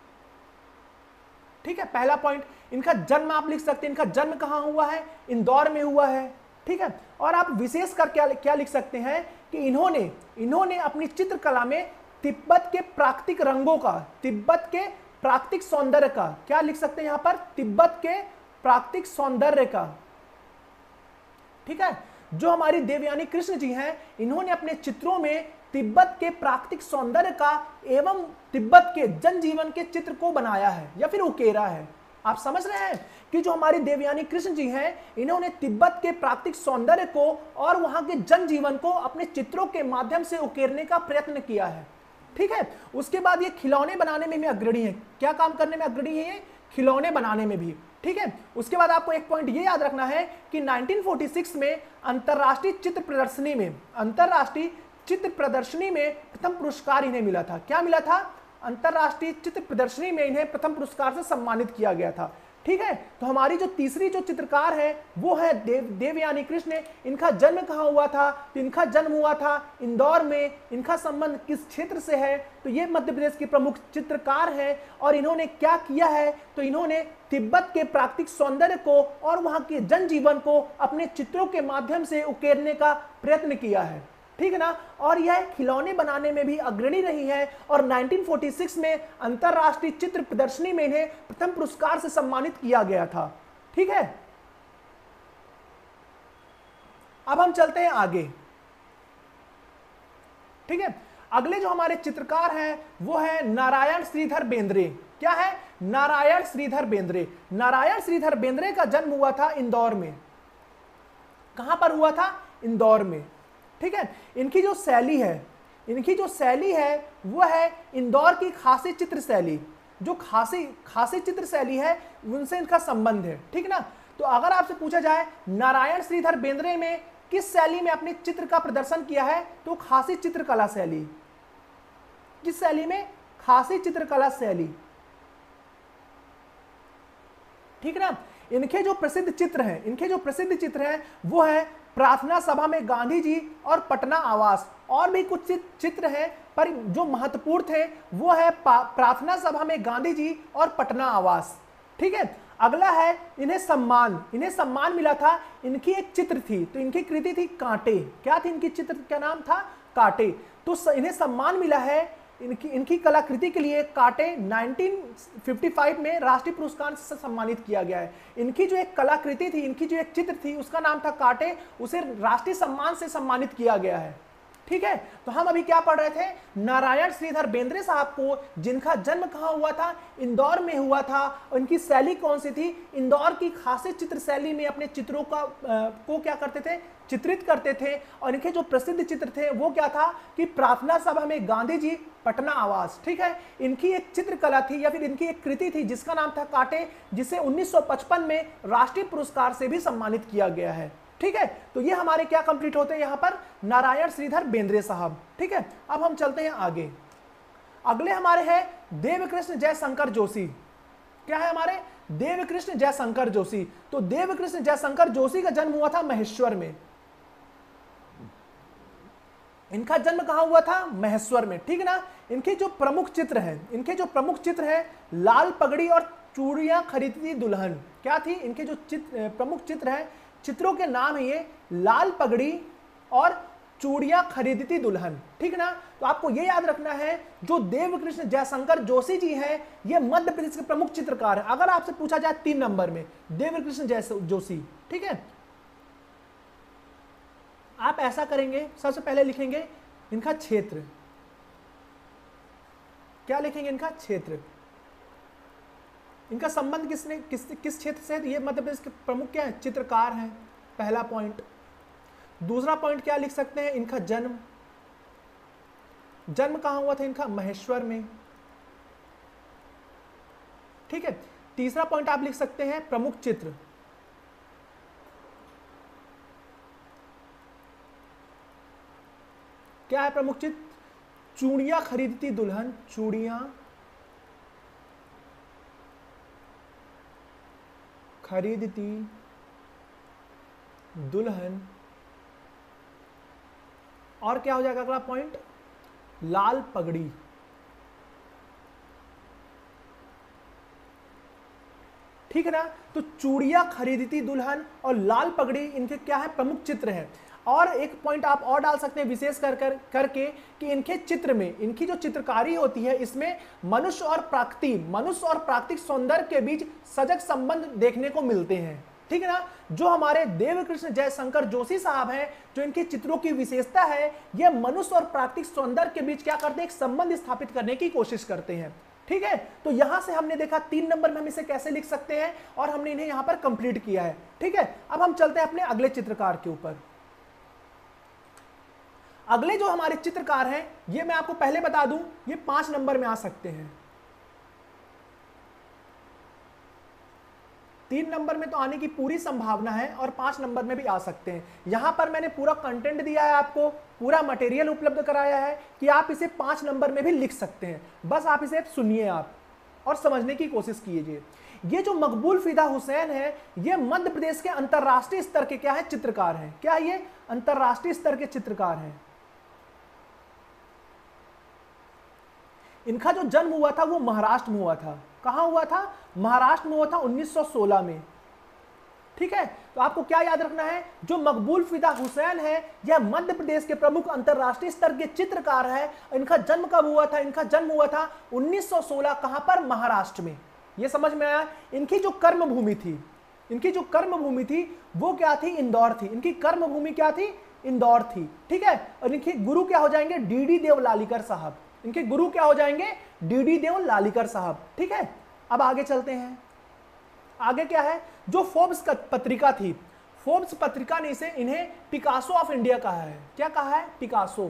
ठीक है, पहला पॉइंट। इनका जन्म आप लिख सकते हैं, इनका जन्म कहां हुआ है? इंदौर में हुआ है। ठीक है, और आप विशेष कर क्या क्या लिख सकते हैं कि इन्होंने इन्होंने अपनी चित्रकला में तिब्बत के प्राकृतिक रंगों का, तिब्बत के प्राकृतिक सौंदर्य का, क्या लिख सकते हैं यहां पर? तिब्बत के प्राकृतिक सौंदर्य का। ठीक है, जो हमारी देवयानी कृष्ण जी हैं, इन्होंने अपने चित्रों में तिब्बत के प्राकृतिक सौंदर्य का एवं तिब्बत के जनजीवन के चित्र को बनाया है या फिर उकेरा है। आप समझ रहे हैं कि जो हमारी देवयानी कृष्ण जी हैं, इन्होंने तिब्बत के प्राकृतिक सौंदर्य को और वहां के जनजीवन को अपने चित्रों के माध्यम से उकेरने का प्रयत्न किया है। ठीक है, उसके बाद ये खिलौने बनाने में भी अग्रणी है। क्या काम करने में अग्रणी है ये? खिलौने बनाने में भी। ठीक है, उसके बाद आपको एक पॉइंट ये याद रखना है कि नाइनटीन फोर्टी सिक्स में अंतरराष्ट्रीय चित्र प्रदर्शनी में अंतरराष्ट्रीय चित्र प्रदर्शनी में प्रथम पुरस्कार इन्हें मिला था। क्या मिला था? अंतरराष्ट्रीय चित्र प्रदर्शनी में इन्हें प्रथम पुरस्कार से सम्मानित किया गया था। ठीक है, तो हमारी जो तीसरी जो चित्रकार है वो है देव देवयानी कृष्ण। इनका जन्म कहाँ हुआ था? तो इनका जन्म हुआ था इंदौर में। इनका संबंध किस क्षेत्र से है? तो ये मध्य प्रदेश की प्रमुख चित्रकार हैं। और इन्होंने क्या किया है? तो इन्होंने तिब्बत के प्राकृतिक सौंदर्य को और वहां के जनजीवन को अपने चित्रों के माध्यम से उकेरने का प्रयत्न किया है। ठीक है ना, और यह खिलौने बनाने में भी अग्रणी रही है और नाइनटीन फोर्टी सिक्स में अंतरराष्ट्रीय चित्र प्रदर्शनी में इन्हें प्रथम पुरस्कार से सम्मानित किया गया था। ठीक है, अब हम चलते हैं आगे। ठीक है, अगले जो हमारे चित्रकार हैं वो है नारायण श्रीधर बेंद्रे। क्या है? नारायण श्रीधर बेंद्रे। नारायण श्रीधर बेंद्रे का जन्म हुआ था इंदौर में। कहां पर हुआ था? इंदौर में। ठीक है, इनकी जो शैली है इनकी जो शैली है वो है इंदौर की खासी चित्र शैली। जो खासी खासी चित्र शैली है उनसे इनका संबंध है। ठीक ना, तो अगर आपसे पूछा जाए नारायण श्रीधर बेंद्रे में किस शैली में अपने चित्र का प्रदर्शन किया है, तो खासी चित्रकला शैली। किस शैली में? खासी चित्रकला शैली। ठीक ना, इनके जो प्रसिद्ध चित्र हैं इनके जो प्रसिद्ध चित्र हैं वो है प्रार्थना सभा में गांधी जी और पटना आवास। और भी कुछ चित्र हैं पर जो महत्वपूर्ण थे वो है प्रार्थना सभा में गांधी जी और पटना आवास। ठीक है, अगला है इन्हें सम्मान, इन्हें सम्मान मिला था, इनकी एक चित्र थी, तो इनकी कृति थी कांटे। क्या थी इनकी चित्र, क्या नाम था, कांटे। तो इन्हें सम्मान मिला है इनकी इनकी कलाकृति के लिए कांटे उन्नीस सौ पचपन में राष्ट्रीय पुरस्कार से सम्मानित किया गया है। इनकी जो एक कलाकृति थी, इनकी जो एक चित्र थी उसका नाम था कांटे, उसे राष्ट्रीय सम्मान से सम्मानित किया गया है। ठीक है, तो हम अभी क्या पढ़ रहे थे, नारायण श्रीधर बेंद्रे साहब को, जिनका जन्म कहाँ हुआ था, इंदौर में हुआ था। और इनकी शैली कौन सी थी, इंदौर की खासी चित्र शैली में अपने चित्रों का आ, को क्या करते थे, चित्रित करते थे। और इनके जो प्रसिद्ध चित्र थे वो क्या था कि प्रार्थना सभा में गांधी जी, पटना आवास। ठीक है, इनकी एक चित्रकला थी या फिर इनकी एक कृति थी जिसका नाम था कांटे, जिसे उन्नीस सौ पचपन में राष्ट्रीय पुरस्कार से भी सम्मानित किया गया है। ठीक है, तो ये हमारे क्या कंप्लीट होते हैं यहां पर, नारायण श्रीधर बेंद्रे साहब। ठीक है, अब हम चलते हैं आगे। अगले हमारे हैं देवकृष्ण जयशंकर जोशी। क्या है हमारे, देवकृष्ण जयशंकर जोशी। तो देवकृष्ण जयशंकर जोशी का जन्म हुआ था महेश्वर में। इनका जन्म कहां हुआ था, महेश्वर में। ठीक है ना, इनके जो प्रमुख चित्र हैं इनके जो प्रमुख चित्र हैं लाल पगड़ी और चूड़ियां खरीदती दुल्हन। क्या थी इनके जो चित्र, प्रमुख चित्र हैं, चित्रों के नाम है ये लाल पगड़ी और चूड़ियां खरीदती दुल्हन। ठीक है ना, तो आपको ये याद रखना है जो देवकृष्ण जयशंकर जोशी जी हैं ये मध्य प्रदेश के प्रमुख चित्रकार हैं। अगर आपसे पूछा जाए तीन नंबर में देवकृष्ण जय जोशी। ठीक है, आप ऐसा करेंगे, सबसे पहले लिखेंगे इनका क्षेत्र। क्या लिखेंगे, इनका क्षेत्र। इनका संबंध किसने किस किस क्षेत्र से, ये मध्य प्रदेश के प्रमुख क्या है, चित्रकार हैं, पहला पॉइंट। दूसरा पॉइंट क्या लिख सकते हैं, इनका जन्म। जन्म कहां हुआ था इनका, महेश्वर में। ठीक है, तीसरा पॉइंट आप लिख सकते हैं प्रमुख चित्र। क्या है प्रमुख चित्र, चूड़ियां खरीदती दुल्हन, चूड़ियां खरीदती दुल्हन। और क्या हो जाएगा अगला पॉइंट, लाल पगड़ी। ठीक है ना, तो चूड़ियां खरीदती दुल्हन और लाल पगड़ी इनके क्या है, प्रमुख चित्र हैं। और एक पॉइंट आप और डाल सकते हैं विशेष कर, कर करके कि इनके चित्र में, इनकी जो चित्रकारी होती है इसमें मनुष्य और प्रकृति, मनुष्य और प्राकृतिक सौंदर्य के बीच सजग संबंध देखने को मिलते हैं। ठीक है ना, जो हमारे देवकृष्ण जयशंकर जोशी साहब हैं, जो इनके चित्रों की विशेषता है, यह मनुष्य और प्राकृतिक सौंदर्य के बीच क्या करते हैं, एक संबंध स्थापित करने की कोशिश करते हैं। ठीक है, तो यहां से हमने देखा तीन नंबर में हम इसे कैसे लिख सकते हैं और हमने इन्हें यहां पर कंप्लीट किया है। ठीक है, अब हम चलते हैं अपने अगले चित्रकार के ऊपर। अगले जो हमारे चित्रकार हैं ये मैं आपको पहले बता दूं, ये पांच नंबर में आ सकते हैं। तीन नंबर में तो आने की पूरी संभावना है और पांच नंबर में भी आ सकते हैं। यहां पर मैंने पूरा कंटेंट दिया है, आपको पूरा मटेरियल उपलब्ध कराया है कि आप इसे पांच नंबर में भी लिख सकते हैं। बस आप इसे सुनिए आप और समझने की कोशिश कीजिए। ये जो मकबूल फिदा हुसैन है ये मध्य प्रदेश के अंतरराष्ट्रीय स्तर के क्या है, चित्रकार हैं। क्या ये अंतरराष्ट्रीय स्तर के चित्रकार हैं। इनका जो जन्म हुआ था वो महाराष्ट्र में हुआ था। कहां हुआ था, महाराष्ट्र में हुआ था उन्नीस सौ सोलह में। ठीक है, तो आपको क्या याद रखना है, जो मकबूल फिदा हुसैन है यह मध्य प्रदेश के प्रमुख अंतरराष्ट्रीय स्तर के चित्रकार है। इनका जन्म कब हुआ था, इनका जन्म हुआ था उन्नीस सौ सोलह। कहां पर, महाराष्ट्र में। यह समझ में आया। इनकी जो कर्म भूमि थी, इनकी जो कर्म भूमि थी वो क्या थी, इंदौर थी। इनकी कर्म भूमि क्या थी, इंदौर थी। ठीक है, और इनके गुरु क्या हो जाएंगे, डी डी देव लालीकर साहब। इनके गुरु क्या हो जाएंगे, डी डी देव लालीकर साहब। ठीक है, अब आगे चलते हैं। आगे क्या है, जो फोर्ब्स पत्रिका थी, फोर्ब्स पत्रिका ने इसे इन्हें पिकासो ऑफ इंडिया कहा है। क्या कहा है, पिकासो।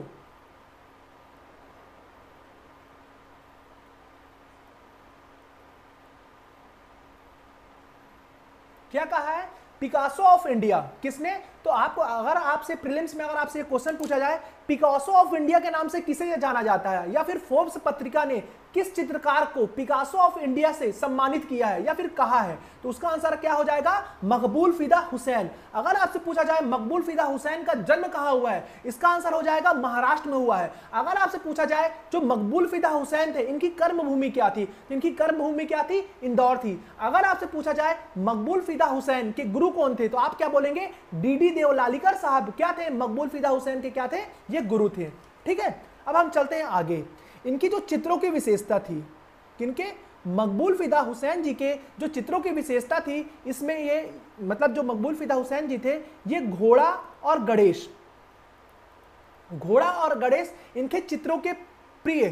क्या कहा है, पिकासो ऑफ इंडिया। किसने, तो आपको अगर आपसे प्रीलिम्स में अगर आपसे क्वेश्चन पूछा जाए पिकासो ऑफ इंडिया के नाम से किसे जाना जाता है, या फिर फोर्ब्स पत्रिका ने किस चित्रकार को पिकासो ऑफ इंडिया से सम्मानित किया है या फिर कहा है, तो उसका आंसर क्या हो जाएगा, मकबूल फिदा हुसैन। अगर आपसे पूछा जाए मकबूल फिदा हुसैन का जन्म कहाँ हुआ है, इसका आंसर हो जाएगा महाराष्ट्र में हुआ है। अगर आपसे पूछा जाए जो मकबूल फिदा हुसैन थे इनकी कर्म भूमि क्या थी, तो इनकी कर्म भूमि क्या थी, इंदौर थी। अगर आपसे पूछा जाए मकबूल फिदा हुसैन के गुरु कौन थे, तो आप क्या बोलेंगे, डी डी देवलालीकर साहब क्या थे, मकबूल फिदा हुसैन के क्या थे, ये गुरु थे। ठीक है, अब हम चलते हैं आगे। इनकी जो चित्रों की विशेषता थी, किनके, मकबूल फिदा हुसैन जी के जो चित्रों की विशेषता थी, इसमें ये मतलब जो मकबूल फिदा हुसैन जी थे ये घोड़ा और गणेश, घोड़ा और गणेश इनके चित्रों के प्रिय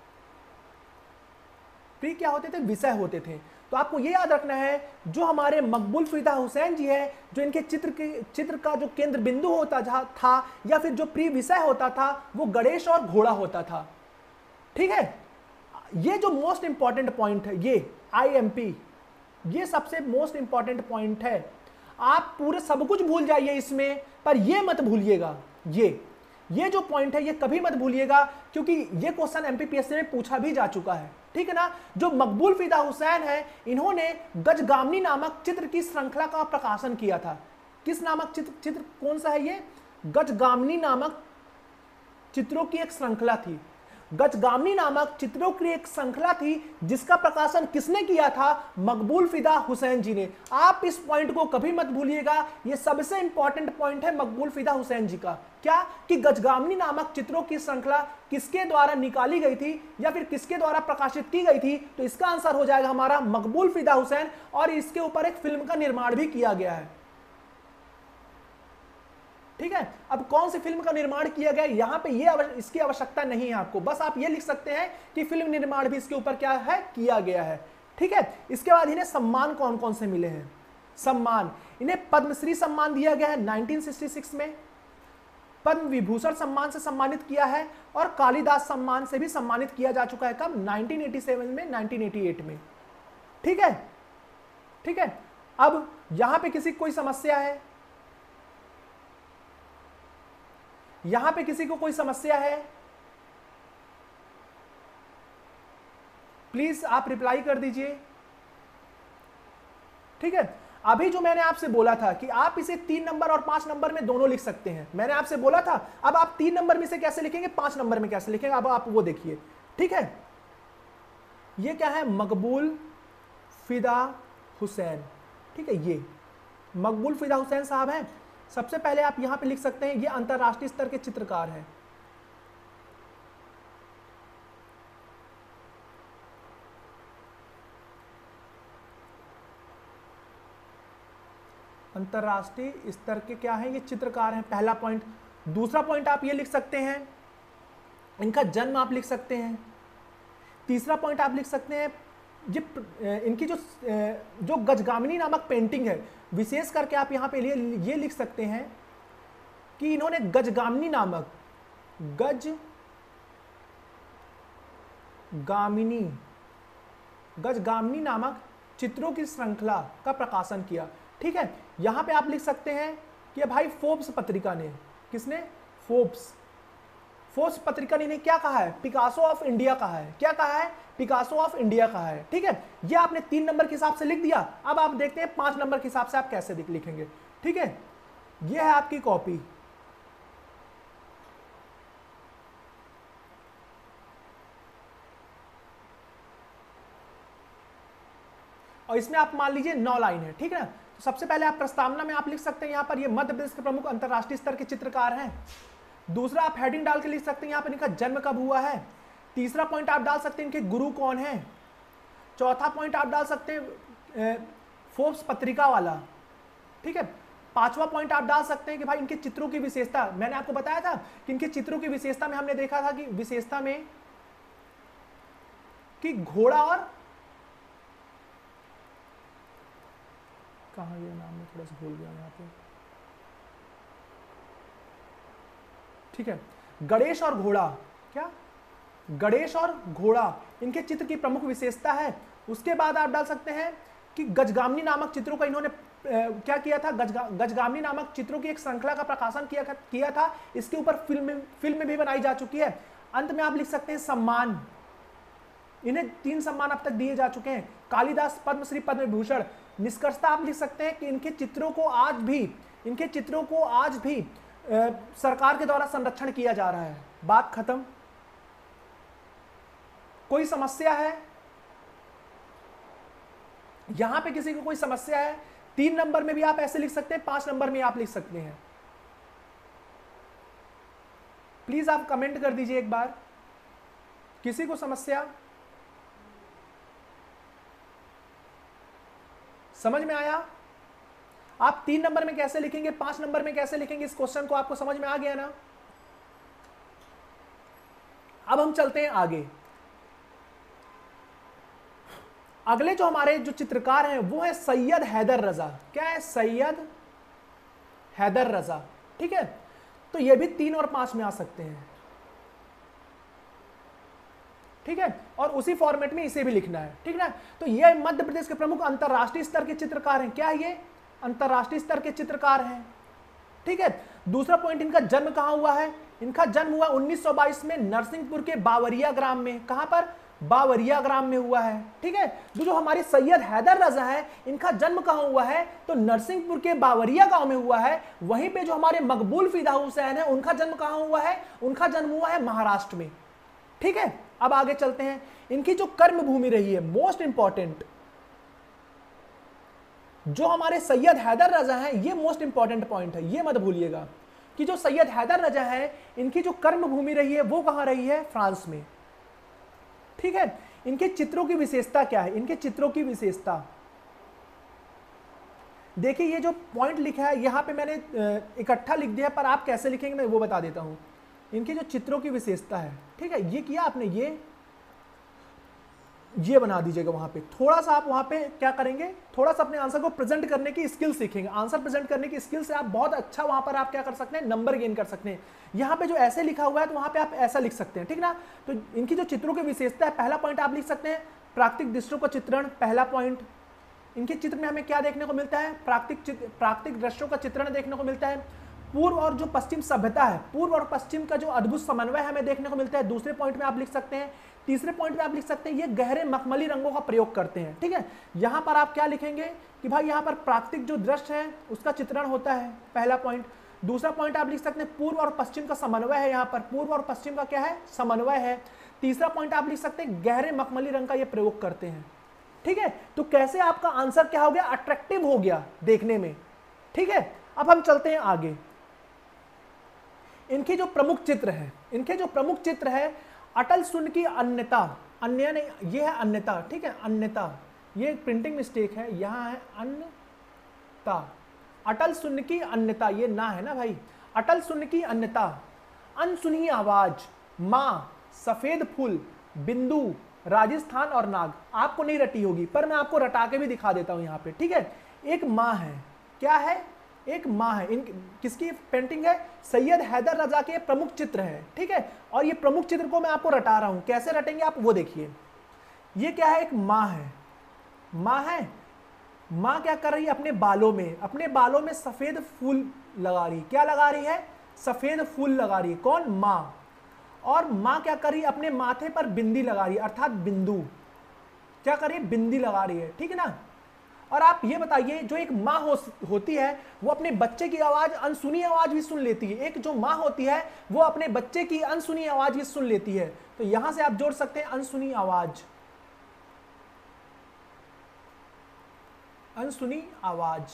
प्रिय क्या होते थे, विषय होते थे। तो आपको ये याद रखना है जो हमारे मकबूल फिदा हुसैन जी है, जो इनके चित्र के चित्र का जो केंद्र बिंदु होता था या फिर जो प्रिय विषय होता था वो गणेश और घोड़ा होता था। ठीक है, ये जो मोस्ट इंपॉर्टेंट पॉइंट है, ये आई एम पी, ये सबसे मोस्ट इंपॉर्टेंट पॉइंट है। आप पूरे सब कुछ भूल जाइए इसमें, पर ये मत भूलिएगा, ये ये जो पॉइंट है ये कभी मत भूलिएगा, क्योंकि ये क्वेश्चन एमपीपीएससी में पूछा भी जा चुका है। ठीक है ना, जो मकबूल फिदा हुसैन है इन्होंने गजगामनी नामक चित्र की श्रृंखला का प्रकाशन किया था। किस नामक चित्र चित्र कौन सा है, ये गजगामनी नामक चित्रों की एक श्रृंखला थी। गजगामनी नामक चित्रों की एक श्रृंखला थी जिसका प्रकाशन किसने किया था, मकबूल फिदा हुसैन जी ने। आप इस पॉइंट को कभी मत भूलिएगा, ये सबसे इंपॉर्टेंट पॉइंट है मकबूल फिदा हुसैन जी का। क्या कि गजगामनी नामक चित्रों की श्रृंखला किसके द्वारा निकाली गई थी या फिर किसके द्वारा प्रकाशित की गई थी, तो इसका आंसर हो जाएगा हमारा मकबूल फिदा हुसैन, और इसके ऊपर एक फिल्म का निर्माण भी किया गया है। ठीक है, अब कौन सी फिल्म का निर्माण किया गया, यहां पे ये आवश, इसकी आवश्यकता नहीं है आपको, बस आप ये लिख सकते हैं कि फिल्म निर्माण भी इसके ऊपर क्या है, किया गया है। ठीक है, इसके बाद इन्हें सम्मान कौन कौन से मिले हैं, सम्मान, इन्हें पद्मश्री सम्मान दिया गया है नाइनटीन सिक्सटी सिक्स में, पद्म विभूषण सम्मान से सम्मानित किया है, और कालिदास सम्मान से भी सम्मानित किया जा चुका है। कब, नाइनटीन एटी सेवन में, नाइनटीन एटी एट में। ठीक है, ठीक है, अब यहां पे किसी कोई समस्या है, यहां पे किसी को कोई समस्या है, प्लीज आप रिप्लाई कर दीजिए। ठीक है, अभी जो मैंने आपसे बोला था कि आप इसे तीन नंबर और पांच नंबर में दोनों लिख सकते हैं, मैंने आपसे बोला था, अब आप तीन नंबर में से कैसे लिखेंगे, पांच नंबर में कैसे लिखेंगे, अब आप वो देखिए। ठीक है, ये क्या है, मकबूल फिदा हुसैन। ठीक है, ये मकबूल फिदा हुसैन साहब हैं। सबसे पहले आप यहां पे लिख सकते हैं ये अंतरराष्ट्रीय स्तर के चित्रकार हैं। अंतरराष्ट्रीय स्तर के क्या है, ये चित्रकार हैं, पहला पॉइंट। दूसरा पॉइंट आप ये लिख सकते हैं, इनका जन्म आप लिख सकते हैं। तीसरा पॉइंट आप लिख सकते हैं ये इनकी जो जो गजगामिनी नामक पेंटिंग है, विशेष करके आप यहाँ पे ये ये लिख सकते हैं कि इन्होंने गजगामिनी नामक गज गामिनी गजगामिनी नामक चित्रों की श्रृंखला का प्रकाशन किया। ठीक है, यहाँ पे आप लिख सकते हैं कि भाई फोर्ब्स पत्रिका ने, किसने, फोर्ब्स फोर्ब्स पत्रिका ने क्या कहा है, पिकासो ऑफ इंडिया कहा है। क्या कहा है, पिकासो ऑफ इंडिया कहा है। ठीक है, ये आपने तीन नंबर के हिसाब से लिख दिया। अब आप देखते हैं पांच नंबर के हिसाब से आप कैसे लिखेंगे। ठीक है, ये है आपकी कॉपी, और इसमें आप मान लीजिए नौ लाइन है। ठीक है ना, तो सबसे पहले आप प्रस्तावना में आप लिख सकते हैं यहाँ पर ये मध्य प्रदेश के प्रमुख अंतरराष्ट्रीय स्तर के चित्रकार हैं। दूसरा आप हेडिंग डाल के लिख सकते हैं यहाँ पर इनका जन्म कब हुआ है। तीसरा पॉइंट आप डाल सकते हैं इनके गुरु कौन है। चौथा पॉइंट आप डाल सकते हैं फोर्ब्स पत्रिका वाला। ठीक है, पांचवा पॉइंट आप डाल सकते हैं कि भाई इनके चित्रों की विशेषता, मैंने आपको बताया था कि इनके चित्रों की विशेषता में हमने देखा था कि विशेषता में कि घोड़ा और कहाँ ये नाम में थोड़ा सा भूल गया यहाँ पे। ठीक है, गणेश और घोड़ा, क्या गणेश और घोड़ा इनके चित्र की प्रमुख विशेषता है। उसके बाद आप डाल सकते हैं कि गजगामिनी नामक चित्रों का इन्होंने क्या किया था, गजगा, गजगामिनी नामक चित्रों की एक श्रृंखला का प्रकाशन किया किया था। इसके ऊपर फिल्म फिल्म भी बनाई जा चुकी है। अंत में आप लिख सकते हैं सम्मान, इन्हें तीन सम्मान अब तक दिए जा चुके हैं, कालिदास, पद्मश्री, पद्म विभूषण। निष्कर्षता आप लिख सकते हैं कि इनके चित्रों को आज भी इनके चित्रों को आज भी आ, सरकार के द्वारा संरक्षण किया जा रहा है। बात खत्म। कोई समस्या है यहां पे? किसी को कोई समस्या है? तीन नंबर में भी आप ऐसे लिख सकते हैं, पांच नंबर में आप लिख सकते हैं। प्लीज आप कमेंट कर दीजिए एक बार, किसी को समस्या? समझ में आया? आप तीन नंबर में कैसे लिखेंगे, पांच नंबर में कैसे लिखेंगे, इस क्वेश्चन को आपको समझ में आ गया ना? अब हम चलते हैं आगे। अगले जो हमारे जो चित्रकार हैं वो है सैयद हैदर रजा। क्या है? सैयद हैदर रजा। ठीक है, तो ये भी तीन और पांच में आ सकते हैं। ठीक है, और उसी फॉर्मेट में इसे भी लिखना है। ठीक है, तो ये मध्य प्रदेश के प्रमुख अंतरराष्ट्रीय स्तर के चित्रकार हैं। क्या ये? अंतरराष्ट्रीय स्तर के चित्रकार हैं। ठीक है, दूसरा पॉइंट, इनका जन्म कहां हुआ है? इनका जन्म हुआ उन्नीस सौ बाईस में नरसिंहपुर के बावरिया ग्राम में। कहां पर? बावरिया ग्राम में हुआ है। ठीक है, जो जो हमारे सैयद हैदर रजा है, इनका जन्म कहां हुआ है? तो नरसिंहपुर के बावरिया गांव में हुआ है। वहीं पे जो हमारे मकबूल फिदा हुसैन है, उनका जन्म कहां हुआ है? उनका जन्म हुआ है महाराष्ट्र में। ठीक है, अब आगे चलते हैं। इनकी जो कर्म भूमि रही है, मोस्ट इंपॉर्टेंट, जो हमारे सैयद हैदर रजा है, ये मोस्ट इंपॉर्टेंट पॉइंट है, ये मत भूलिएगा कि जो सैयद हैदर रजा है, इनकी जो कर्म भूमि रही है वो कहां रही है? फ्रांस में। ठीक है, इनके चित्रों की विशेषता क्या है? इनके चित्रों की विशेषता देखिए, ये जो पॉइंट लिखा है यहां पे मैंने इकट्ठा लिख दिया, पर आप कैसे लिखेंगे मैं वो बता देता हूं। इनके जो चित्रों की विशेषता है, ठीक है, ये किया आपने, ये ये बना दीजिएगा वहां पे। थोड़ा सा आप वहां पे क्या करेंगे, थोड़ा सा अपने आंसर को प्रेजेंट करने की स्किल सीखेंगे। आंसर प्रेजेंट करने की स्किल से आप बहुत अच्छा वहां पर आप क्या कर सकते हैं, नंबर गेन कर सकते हैं। यहाँ पे जो ऐसे लिखा हुआ है तो वहां पे आप ऐसा लिख सकते हैं। ठीक ना, तो इनकी जो चित्रों की विशेषता है, पहला पॉइंट आप लिख सकते हैं प्राकृतिक दृश्यों का चित्रण। पहला पॉइंट, इनके चित्र में हमें क्या देखने को मिलता है? प्राकृतिक प्राकृतिक दृश्यों का चित्रण देखने को मिलता है। पूर्व और जो पश्चिम सभ्यता है, पूर्व और पश्चिम का जो अद्भुत समन्वय हमें देखने को मिलता है। दूसरे पॉइंट में आप लिख सकते हैं, तीसरे पॉइंट में आप लिख सकते हैं ये गहरे मखमली रंगों का प्रयोग करते हैं। ठीक है, यहां पर आप क्या लिखेंगे कि भाई यहां पर प्राकृतिक जो दृश्य है उसका चित्रण होता है, पहला पॉइंट। दूसरा पॉइंट आप लिख सकते हैं पूर्व और पश्चिम का समन्वय है, यहां पर पूर्व और पश्चिम का क्या है? समन्वय है। तीसरा पॉइंट आप लिख सकते हैं गहरे मखमली रंग का ये प्रयोग करते हैं। ठीक है, तो कैसे आपका आंसर क्या हो गया? अट्रैक्टिव हो गया देखने में। ठीक है, अब हम चलते हैं आगे। इनके जो प्रमुख चित्र है, इनके जो प्रमुख चित्र है, अटल सुन की अन्यता, अन्य नहीं, ये है अन्यता। ठीक है, अन्यता, ये प्रिंटिंग मिस्टेक है, यहां है अन्यता। अटल सुन की अन्यता, ये ना है ना भाई, अटल सुन की अन्यता, अनसुनी आवाज, माँ, सफेद फूल, बिंदु, राजस्थान और नाग। आपको नहीं रटी होगी पर मैं आपको रटा के भी दिखा देता हूं यहां पे। ठीक है, एक माँ है, क्या है? एक माँ है। इन किसकी पेंटिंग है? सैयद हैदर रजा के प्रमुख चित्र है। ठीक है, और ये प्रमुख चित्र को मैं आपको रटा रहा हूं, कैसे रटेंगे आप वो देखिए। ये क्या है? एक माँ है, माँ है, माँ क्या कर रही है? अपने बालों में, अपने बालों में सफेद फूल लगा रही है। क्या लगा रही है? सफेद फूल लगा रही है। कौन? माँ। और माँ क्या कर रही है? अपने माथे पर बिंदी लगा रही है, अर्थात बिंदु। क्या कर रही है? बिंदी लगा रही है। ठीक है ना। और आप ये बताइए, जो एक माँ हो, होती है वो अपने बच्चे की आवाज, अनसुनी आवाज भी सुन लेती है। एक जो माँ होती है वो अपने बच्चे की अनसुनी आवाज भी सुन लेती है। तो यहां से आप जोड़ सकते हैं अनसुनी आवाज, अनसुनी आवाज।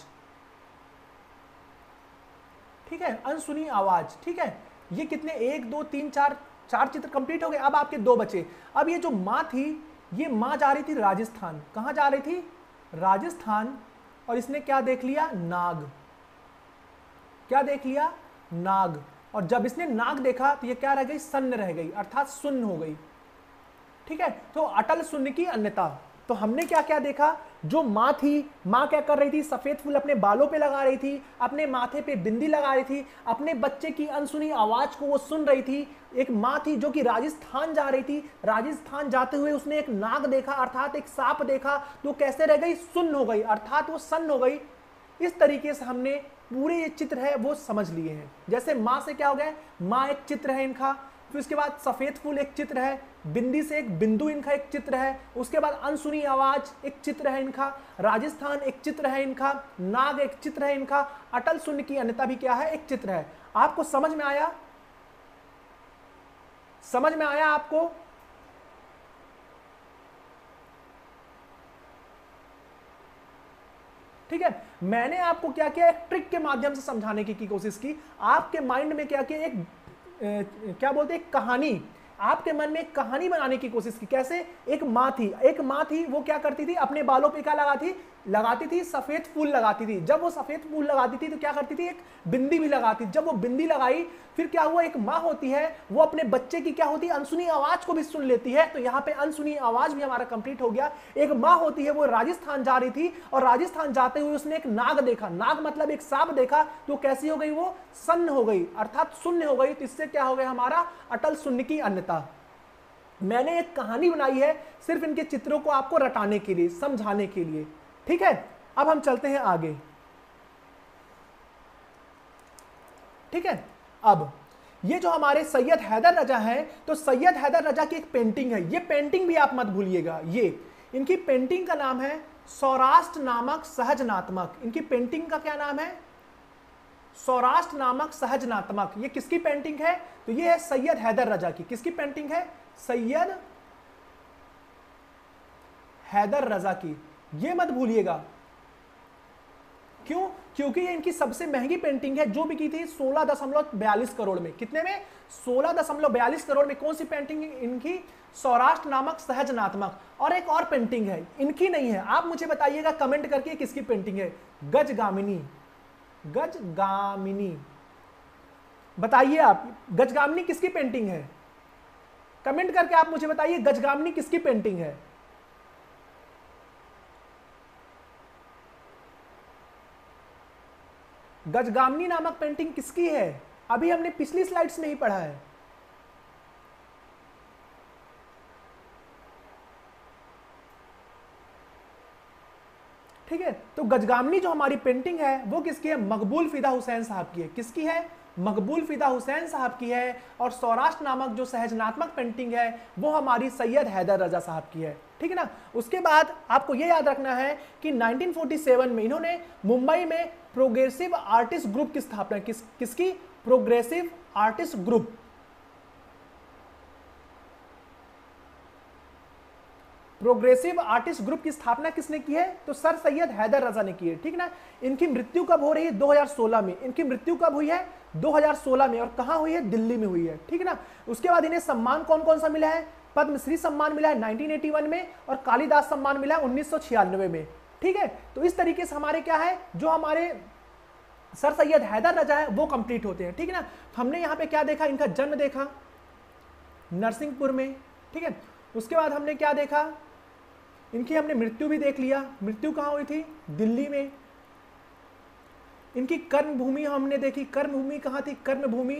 ठीक है, अनसुनी आवाज। ठीक है, ये कितने? एक दो तीन चार, चार चित्र कंप्लीट हो गए। अब आपके दो बचे। अब ये जो माँ थी, ये माँ जा रही थी राजस्थान। कहां जा रही थी? राजस्थान। और इसने क्या देख लिया? नाग। क्या देख लिया? नाग। और जब इसने नाग देखा तो ये क्या रह गई? सन्न रह गई, अर्थात सुन्न हो गई। ठीक है, तो अटल सुन्न की अन्यता। तो हमने क्या क्या देखा? जो माँ थी, माँ क्या कर रही थी? सफेद फूल अपने बालों पे लगा रही थी, अपने माथे पे बिंदी लगा रही थी, अपने बच्चे की अनसुनी आवाज को वो सुन रही थी। एक माँ थी जो कि राजस्थान जा रही थी, राजस्थान जाते हुए उसने एक नाग देखा, अर्थात एक सांप देखा, तो कैसे रह गई? सुन्न हो गई, अर्थात वो सन्न हो गई। इस तरीके से हमने पूरे ये चित्र है वो समझ लिए हैं। जैसे माँ से क्या हो गया, माँ एक चित्र है इनका, फिर उसके बाद सफेद फूल एक चित्र है, बिंदी से एक बिंदु इनका एक चित्र है, उसके बाद अनसुनी आवाज एक चित्र है इनका, राजस्थान एक चित्र है इनका, नाग एक चित्र है इनका, अटल शून्य की अन्यता भी क्या है, एक चित्र है। आपको समझ में आया? समझ में आया आपको? ठीक है, मैंने आपको क्या किया, एक ट्रिक के माध्यम से समझाने की, की कोशिश की। आपके माइंड में क्या किया, एक ए, क्या बोलते हैं, कहानी, आपके मन में एक कहानी बनाने की कोशिश की। कैसे? एक माँ थी, एक माँ थी, वो क्या करती थी, अपने बालों पे क्या लगाती लगाती थी सफेद फूल लगाती थी। जब वो सफेद फूल लगाती थी तो क्या करती थी, एक बिंदी भी लगाती थी। जब वो बिंदी लगाई फिर क्या हुआ, एक माँ होती है वो अपने बच्चे की क्या होती है, अनसुनी आवाज को भी सुन लेती है। तो यहाँ पे अनसुनी आवाज भी हमारा कंप्लीट हो गया। एक माँ होती है वो राजस्थान जा रही थी और राजस्थान जाते हुए उसने एक नाग देखा, नाग मतलब एक सांप देखा, तो कैसी हो गई, वो सन्न हो गई, अर्थात शून्य हो गई। तो इससे क्या हो गया हमारा, अटल शून्य की अन्यता। मैंने एक कहानी बनाई है सिर्फ इनके चित्रों को आपको रटाने के लिए, समझाने के लिए। ठीक है, अब हम चलते हैं आगे। ठीक है, अब ये जो हमारे सैयद हैदर रजा हैं, तो सैयद हैदर रजा की एक पेंटिंग है, ये पेंटिंग भी आप मत भूलिएगा। ये इनकी पेंटिंग का नाम है सौराष्ट्र नामक सहजनात्मक। इनकी पेंटिंग का क्या नाम है, सौराष्ट्र नामक सहजनात्मक। ये किसकी पेंटिंग है, तो ये है सैयद हैदर रजा की। किसकी पेंटिंग है, सैयद हैदर रजा की, ये मत भूलिएगा। क्यों? क्योंकि ये इनकी सबसे महंगी पेंटिंग है, जो भी की थी सोलह दशमलव बयालीस करोड़ में। कितने में? सोलह दशमलव बयालीस करोड़ में। कौन सी पेंटिंग इनकी? सौराष्ट्र नामक सहजनात्मक। और एक और पेंटिंग है, इनकी नहीं है, आप मुझे बताइएगा कमेंट करके किसकी पेंटिंग है। गजगामिनी, गजगामिनी, बताइए आप, गजगामिनी किसकी पेंटिंग है? कमेंट करके आप मुझे बताइए गजगामिनी किसकी पेंटिंग है। गजगामिनी नामक पेंटिंग किसकी है? अभी हमने पिछली स्लाइड्स में ही पढ़ा है। ठीक है, तो गजगामिनी जो हमारी पेंटिंग है वो किसकी है? मकबूल फिदा हुसैन साहब की है। किसकी है? मकबूल फिदा हुसैन साहब की है। और सौराष्ट्र नामक जो सहजनात्मक पेंटिंग है वो हमारी सैयद हैदर रजा साहब की है। ठीक है ना। उसके बाद आपको ये याद रखना है कि नाइनटीन फोर्टी सेवन में इन्होंने मुंबई में प्रोग्रेसिव आर्टिस्ट ग्रुप की स्थापना, किस किसकी? Progressive artist group. Progressive artist group की स्थापना किसने की है? तो सर सैयद हैदर रजा ने की है। ठीक ना। इनकी मृत्यु कब हो रही है? दो हज़ार सोलह में। इनकी मृत्यु कब हुई है? दो हज़ार सोलह में। और कहां हुई है? दिल्ली में हुई है। ठीक ना। उसके बाद इन्हें सम्मान कौन कौन सा मिला है? पद्मश्री सम्मान मिला है नाइनटीन एटी वन में और कालिदास सम्मान मिला है उन्नीस सौ छियानवे में। ठीक है, तो इस तरीके से हमारे क्या है, जो हमारे सर सैयद हैदर रजा है वो कंप्लीट होते हैं। ठीक है ना। हमने यहाँ पे क्या देखा? इनका जन्म देखा नरसिंहपुर में। ठीक है, उसके बाद हमने क्या देखा? इनकी हमने मृत्यु भी देख लिया। मृत्यु कहाँ हुई थी? दिल्ली में। इनकी कर्मभूमि हमने देखी। कर्मभूमि कहाँ थी? कर्मभूमि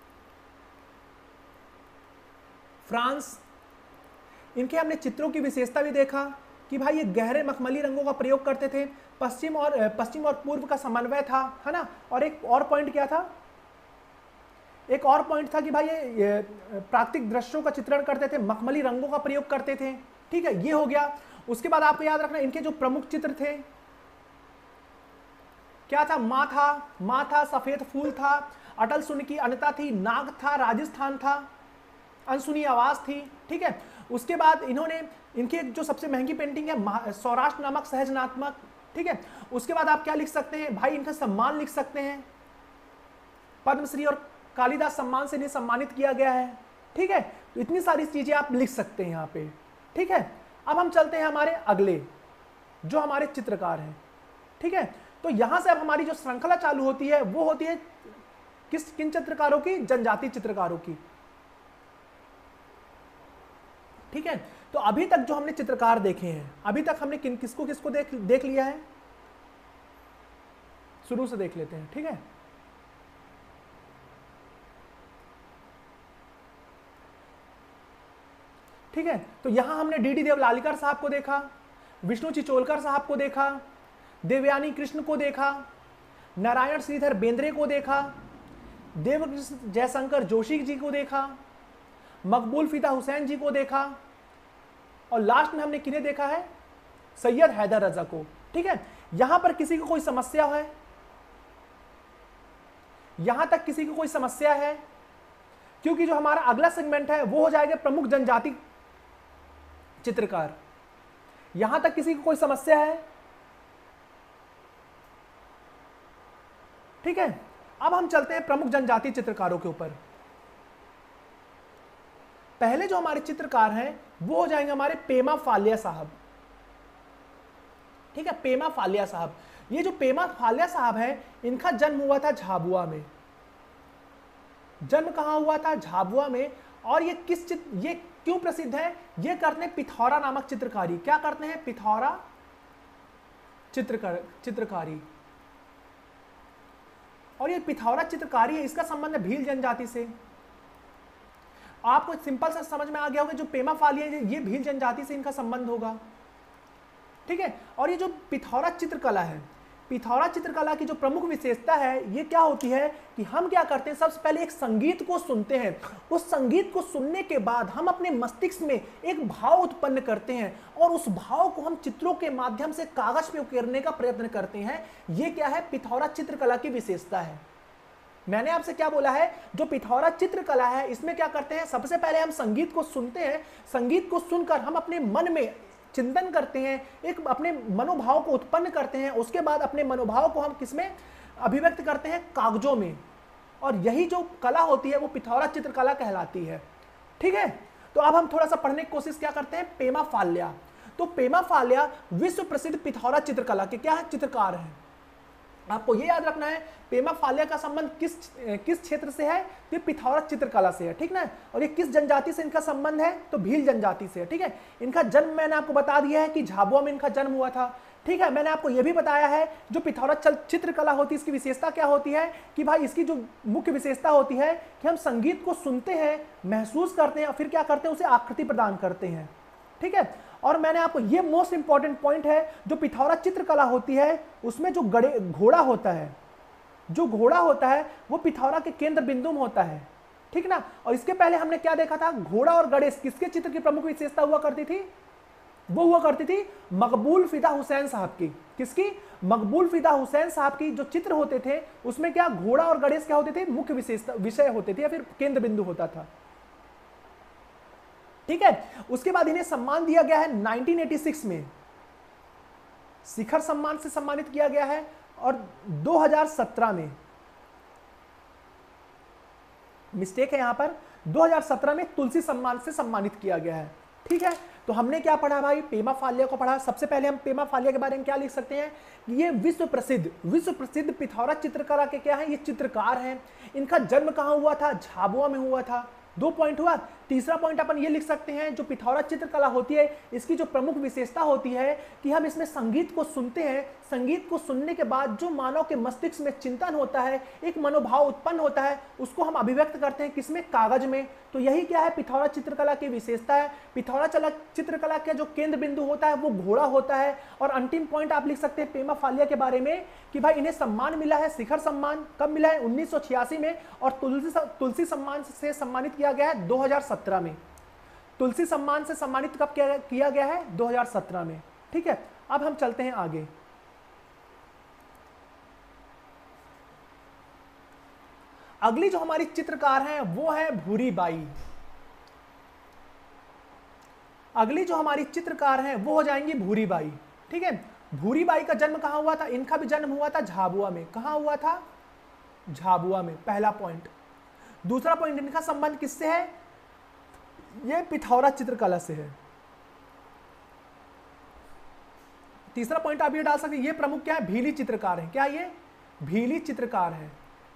फ्रांस। इनके हमने चित्रों की विशेषता भी देखा कि भाई ये गहरे मखमली रंगों का प्रयोग करते थे। पश्चिम और पश्चिम और पूर्व का समन्वय था, है ना। और एक और पॉइंट क्या था? एक और पॉइंट था कि भाई ये प्राकृतिक दृश्यों का चित्रण करते थे, मखमली रंगों का प्रयोग करते थे। ठीक है, ये हो गया। उसके बाद आपको याद रखना इनके जो प्रमुख चित्र थे क्या था? माँ था, माँ था, सफेद फूल था, अटल शून्य की अन्यता थी, नाग था, राजस्थान था, अनसुनी आवाज थी। ठीक है, उसके बाद इन्होंने इनकी जो सबसे महंगी पेंटिंग है सौराष्ट्र नामक सहजनात्मक। ठीक है, उसके बाद आप क्या लिख सकते हैं भाई? इनका सम्मान लिख सकते हैं, पद्मश्री और कालिदास सम्मान से इन्हें सम्मानित किया गया है। ठीक है, तो इतनी सारी चीजें आप लिख सकते हैं यहाँ पे। ठीक है, अब हम चलते हैं हमारे अगले जो हमारे चित्रकार हैं। ठीक है, तो यहां से अब हमारी जो श्रृंखला चालू होती है वो होती है किस किन चित्रकारों की? जनजातीय चित्रकारों की। ठीक है, तो अभी तक जो हमने चित्रकार देखे हैं, अभी तक हमने किन किसको किसको देख देख लिया है? शुरू से देख लेते हैं। ठीक है, ठीक है, तो यहां हमने डी डी देवलालीकर साहब को देखा, विष्णु चिचोलकर साहब को देखा, देवयानी कृष्ण को देखा, नारायण श्रीधर बेंद्रे को देखा, देवकृष्ण जयशंकर जोशी जी को देखा, मकबूल फिदा हुसैन जी को देखा, और लास्ट में हमने किन्हें देखा है? सैयद हैदर रजा को। ठीक है, यहां पर किसी को कोई समस्या है? यहां तक किसी को कोई समस्या है? क्योंकि जो हमारा अगला सेगमेंट है वो हो जाएगा प्रमुख जनजाति चित्रकार। यहां तक किसी को कोई समस्या है? ठीक है, अब हम चलते हैं प्रमुख जनजाति चित्रकारों के ऊपर। पहले जो हमारे चित्रकार हैं वो हो जाएंगे हमारे पेमा फालिया साहब। ठीक है, पेमा फालिया साहब। ये जो पेमा फालिया साहब हैं, इनका जन्म हुआ था झाबुआ में। जन्म कहां हुआ था? झाबुआ में। और ये किस चित्र, ये क्यों प्रसिद्ध है? ये करते हैं पिथौरा नामक चित्रकारी। क्या करते हैं? पिथौरा चित्रकार चित्रकारी। और ये पिथौरा चित्रकारी है, इसका संबंध है भील जनजाति से। आपको सिंपल सा समझ में आ गया होगा, जो पेमा फालिया है ये भील जनजाति से इनका संबंध होगा। ठीक है, और ये जो पिथौरा चित्रकला है, पिथौरा चित्रकला की जो प्रमुख विशेषता है ये क्या होती है कि हम क्या करते हैं, सबसे पहले एक संगीत को सुनते हैं। उस संगीत को सुनने के बाद हम अपने मस्तिष्क में एक भाव उत्पन्न करते हैं और उस भाव को हम चित्रों के माध्यम से कागज पे उकेरने का प्रयत्न करते हैं। ये क्या है? पिथौरा चित्रकला की विशेषता है। मैंने आपसे क्या बोला है? जो पिथौरा चित्रकला है इसमें क्या करते हैं, सबसे पहले हम संगीत को सुनते हैं। संगीत को सुनकर हम अपने मन में चिंतन करते हैं, एक अपने मनोभाव को उत्पन्न करते हैं। उसके बाद अपने मनोभाव को हम किसमें अभिव्यक्त करते हैं? कागजों में। और यही जो कला होती है वो पिथौरा चित्रकला कहलाती है। ठीक है, तो अब हम थोड़ा सा पढ़ने की कोशिश क्या करते हैं? पेमा फाल्या। तो पेमा फाल्या विश्व प्रसिद्ध पिथौरा चित्रकला के क्या है? चित्रकार हैं। आपको ये याद रखना है पेमा फाल्या का संबंध किस किस क्षेत्र से है? तो ये पिथौरा चित्रकला से है। ठीक ना, और ये किस जनजाति से इनका संबंध है? तो भील जनजाति से है। ठीक है, इनका जन्म मैंने आपको बता दिया है कि झाबुआ में इनका जन्म हुआ था। ठीक है, मैंने आपको ये भी बताया है जो पिथौरा चित्रकला होती है इसकी विशेषता क्या होती है कि भाई इसकी जो मुख्य विशेषता होती है कि हम संगीत को सुनते हैं, महसूस करते हैं और फिर क्या करते हैं? उसे आकृति प्रदान करते हैं। ठीक है, और मैंने आपको ये मोस्ट इंपॉर्टेंट पॉइंट है, जो पिथौरा चित्रकला होती है उसमें जो गड़े घोड़ा होता है, जो घोड़ा होता है वो पिथौरा के केंद्र बिंदु में होता है। ठीक ना, और इसके पहले हमने क्या देखा था? घोड़ा और गणेश किसके चित्र की प्रमुख विशेषता हुआ करती थी? वो हुआ करती थी मकबूल फिदा हुसैन साहब की। किसकी? मकबूल फिदा हुसैन साहब की जो चित्र होते थे उसमें क्या घोड़ा और गणेश क्या होते थे? मुख्य विशेषता विषय होते थे या फिर केंद्र बिंदु होता था। ठीक है, उसके बाद इन्हें सम्मान दिया गया है नाइनटीन एटी सिक्स में, शिखर सम्मान से सम्मानित किया गया है, और दो हज़ार सत्रह में, मिस्टेक है यहां पर, दो हज़ार सत्रह में तुलसी सम्मान से सम्मानित किया गया है। ठीक है, तो हमने क्या पढ़ा भाई? पेमा फाल्या को पढ़ा। सबसे पहले हम पेमा फाल्या के बारे में क्या लिख सकते हैं कि ये विश्व प्रसिद्ध विश्व प्रसिद्ध पिथौरा चित्रकला के क्या है? ये चित्रकार हैं। इनका जन्म कहां हुआ था? झाबुआ में हुआ था। दो पॉइंट हुआ। तीसरा पॉइंट अपन ये लिख सकते हैं, जो पिथौरा चित्रकला होती है इसकी जो प्रमुख विशेषता होती है कि हम इसमें संगीत को सुनते हैं। संगीत को सुनने के बाद जो मानव के मस्तिष्क में चिंतन होता है, एक मनोभाव उत्पन्न होता है, उसको हम अभिव्यक्त करते हैं किसमें? कागज में। तो यही क्या है? पिथौरा चित्रकला की विशेषता है। पिथौरा चित्रकला का जो केंद्र बिंदु होता है वो घोड़ा होता है। और अंतिम पॉइंट आप लिख सकते हैं पेमा फाल्या के बारे में कि भाई इन्हें सम्मान मिला है, शिखर सम्मान। कब मिला है? उन्नीस सौ छियासी में। और तुलसी तुलसी सम्मान से सम्मानित किया गया है दो हज़ार सत्रह में। तुलसी सम्मान से सम्मानित कब किया गया है? दो हज़ार सत्रह में। ठीक है, अब हम चलते हैं आगे। अगली जो हमारी चित्रकार हैं वो है भूरी बाई। अगली जो हमारी चित्रकार हैं वो हो जाएंगी भूरी बाई। ठीक है, भूरी बाई का जन्म कहां हुआ था? इनका भी जन्म हुआ था झाबुआ में। कहां हुआ था? झाबुआ में। पहला पॉइंट। दूसरा पॉइंट, इनका संबंध किससे है? ये पिथौरा चित्रकला से है। तीसरा पॉइंट आप ये डाल सकते हैं, ये प्रमुख क्या है? भीली चित्रकार है। क्या ये? भीली चित्रकार है।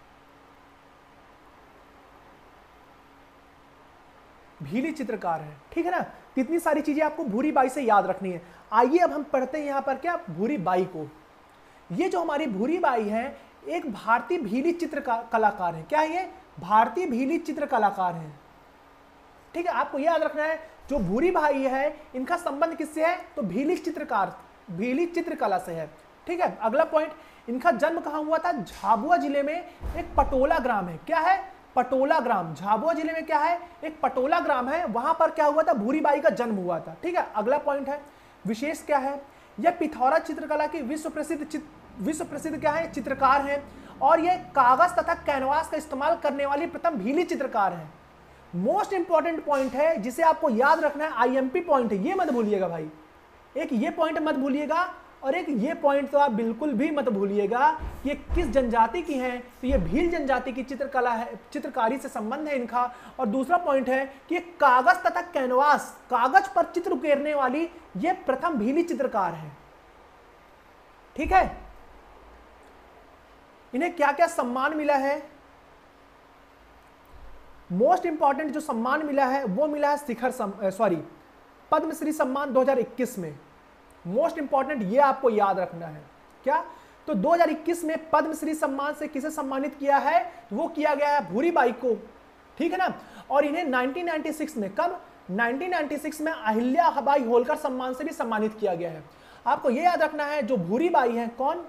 भीली चित्रकार है। ठीक है ना, कितनी सारी चीजें आपको भूरी बाई से याद रखनी है। आइए अब हम पढ़ते हैं यहां पर क्या? भूरी बाई को। ये जो हमारी भूरी बाई है एक भारतीय भीली चित्र कलाकार है। क्या ये? भारतीय भीली चित्र कलाकार है। ठीक है, आपको याद रखना है जो भूरी बाई है इनका संबंध किससे है? तो भीली चित्रकार भीली चित्रकला से है। ठीक है। अगला पॉइंट, इनका जन्म कहां हुआ था? झाबुआ जिले में एक पटोला ग्राम है। क्या है? पटोला ग्राम। झाबुआ जिले में क्या है? एक पटोला ग्राम है, वहां पर क्या हुआ था? भूरीबाई का जन्म हुआ था। ठीक है। अगला पॉइंट है, विशेष क्या है? यह पिथौरा चित्रकला की विश्व प्रसिद्ध चित्र विश्व प्रसिद्ध क्या है? चित्रकार हैं, और ये कागज तथा कैनवास का इस्तेमाल करने वाली प्रथम भीली चित्रकार है। मोस्ट इंपॉर्टेंट पॉइंट है जिसे आपको याद रखना है, आईएमपी पॉइंट है, ये मत भूलिएगा भाई। एक ये पॉइंट मत भूलिएगा, और एक ये पॉइंट तो आप बिल्कुल भी मत भूलिएगा, ये किस जनजाति की हैं? तो ये भील जनजाति की चित्रकला है, चित्रकारी से संबंध है इनका। और दूसरा पॉइंट है कि कागज तथा कैनवास, कागज पर चित्र उकेरने वाली ये प्रथम भीली चित्रकार है। ठीक है। इन्हें क्या क्या सम्मान मिला है? मोस्ट इंपॉर्टेंट जो सम्मान मिला है वो मिला है शिखर सॉरी पद्मश्री सम्मान दो हज़ार इक्कीस में। मोस्ट इंपॉर्टेंट ये आपको याद रखना है। क्या? तो दो हज़ार इक्कीस में पद्मश्री सम्मान से किसे सम्मानित किया है? वो किया गया है भूरीबाई को। ठीक है ना। और इन्हें नाइनटीन नाइंटी सिक्स में, कब? नाइनटीन नाइंटी सिक्स में अहिल्याबाई होलकर सम्मान से भी सम्मानित किया गया है। आपको ये याद रखना है, जो भूरीबाई है, कौन?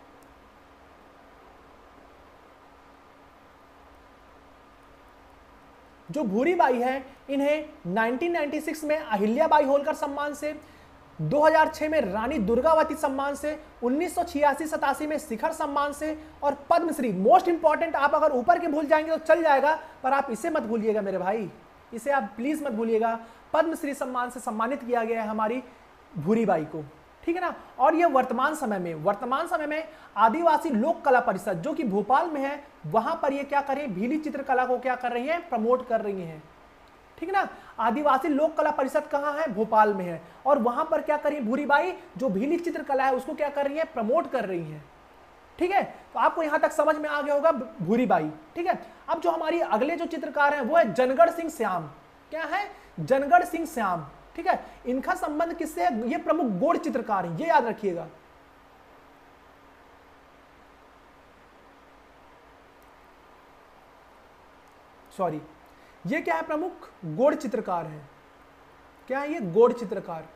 जो भूरीबाई है, इन्हें नाइनटीन नाइंटी सिक्स में अहिल्याबाई होलकर सम्मान से, दो हज़ार छह में रानी दुर्गावती सम्मान से, उन्नीस सौ छियासी सतासी में शिखर सम्मान से, और पद्मश्री। मोस्ट इंपॉर्टेंट, आप अगर ऊपर के भूल जाएंगे तो चल जाएगा, पर आप इसे मत भूलिएगा मेरे भाई, इसे आप प्लीज मत भूलिएगा। पद्मश्री सम्मान से सम्मानित किया गया है हमारी भूरीबाई को। ठीक है ना। और ये वर्तमान समय में वर्तमान समय में आदिवासी लोक कला परिषद जो कि भोपाल में है, वहां पर ये क्या कर रही है? भीली चित्रकला को क्या कर रही है? प्रमोट कर रही हैं। ठीक है ना। आदिवासी लोक कला परिषद कहाँ है? भोपाल में है। और वहां पर क्या कर रही है भूरीबाई? जो भीली चित्रकला है उसको क्या कर रही है? प्रमोट कर रही है। ठीक है। तो आपको यहां तक समझ में आ गया होगा भूरीबाई। ठीक है। अब जो हमारी अगले जो चित्रकार हैं वो है जनगढ़ सिंह श्याम। क्या है? जनगढ़ सिंह श्याम। ठीक है। इनका संबंध किससे है? ये प्रमुख गौड़ चित्रकार हैं, ये याद रखिएगा। सॉरी, ये क्या है? प्रमुख गौड़ चित्रकार हैं। क्या है ये? गौड़ चित्रकार।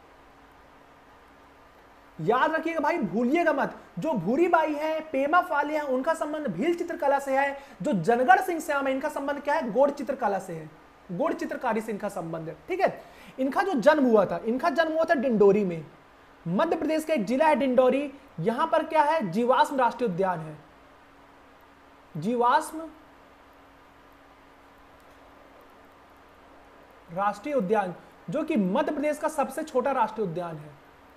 याद रखिएगा भाई, भूलिएगा मत। जो भूरीबाई है, पेमा फाले हैं, उनका संबंध भील चित्रकला से है। जो जनगढ़ सिंह श्याम है, इनका संबंध क्या है? गौड़ चित्रकला से है, गौड़ चित्रकारी से इनका संबंध है। ठीक है। इनका जो जन्म हुआ था, इनका जन्म हुआ था डिंडोरी में, मध्य प्रदेश का एक जिला है डिंडोरी। यहां पर क्या है? जीवाश्म राष्ट्रीय उद्यान है, जीवाश्म राष्ट्रीय उद्यान, जो कि मध्य प्रदेश का सबसे छोटा राष्ट्रीय उद्यान है।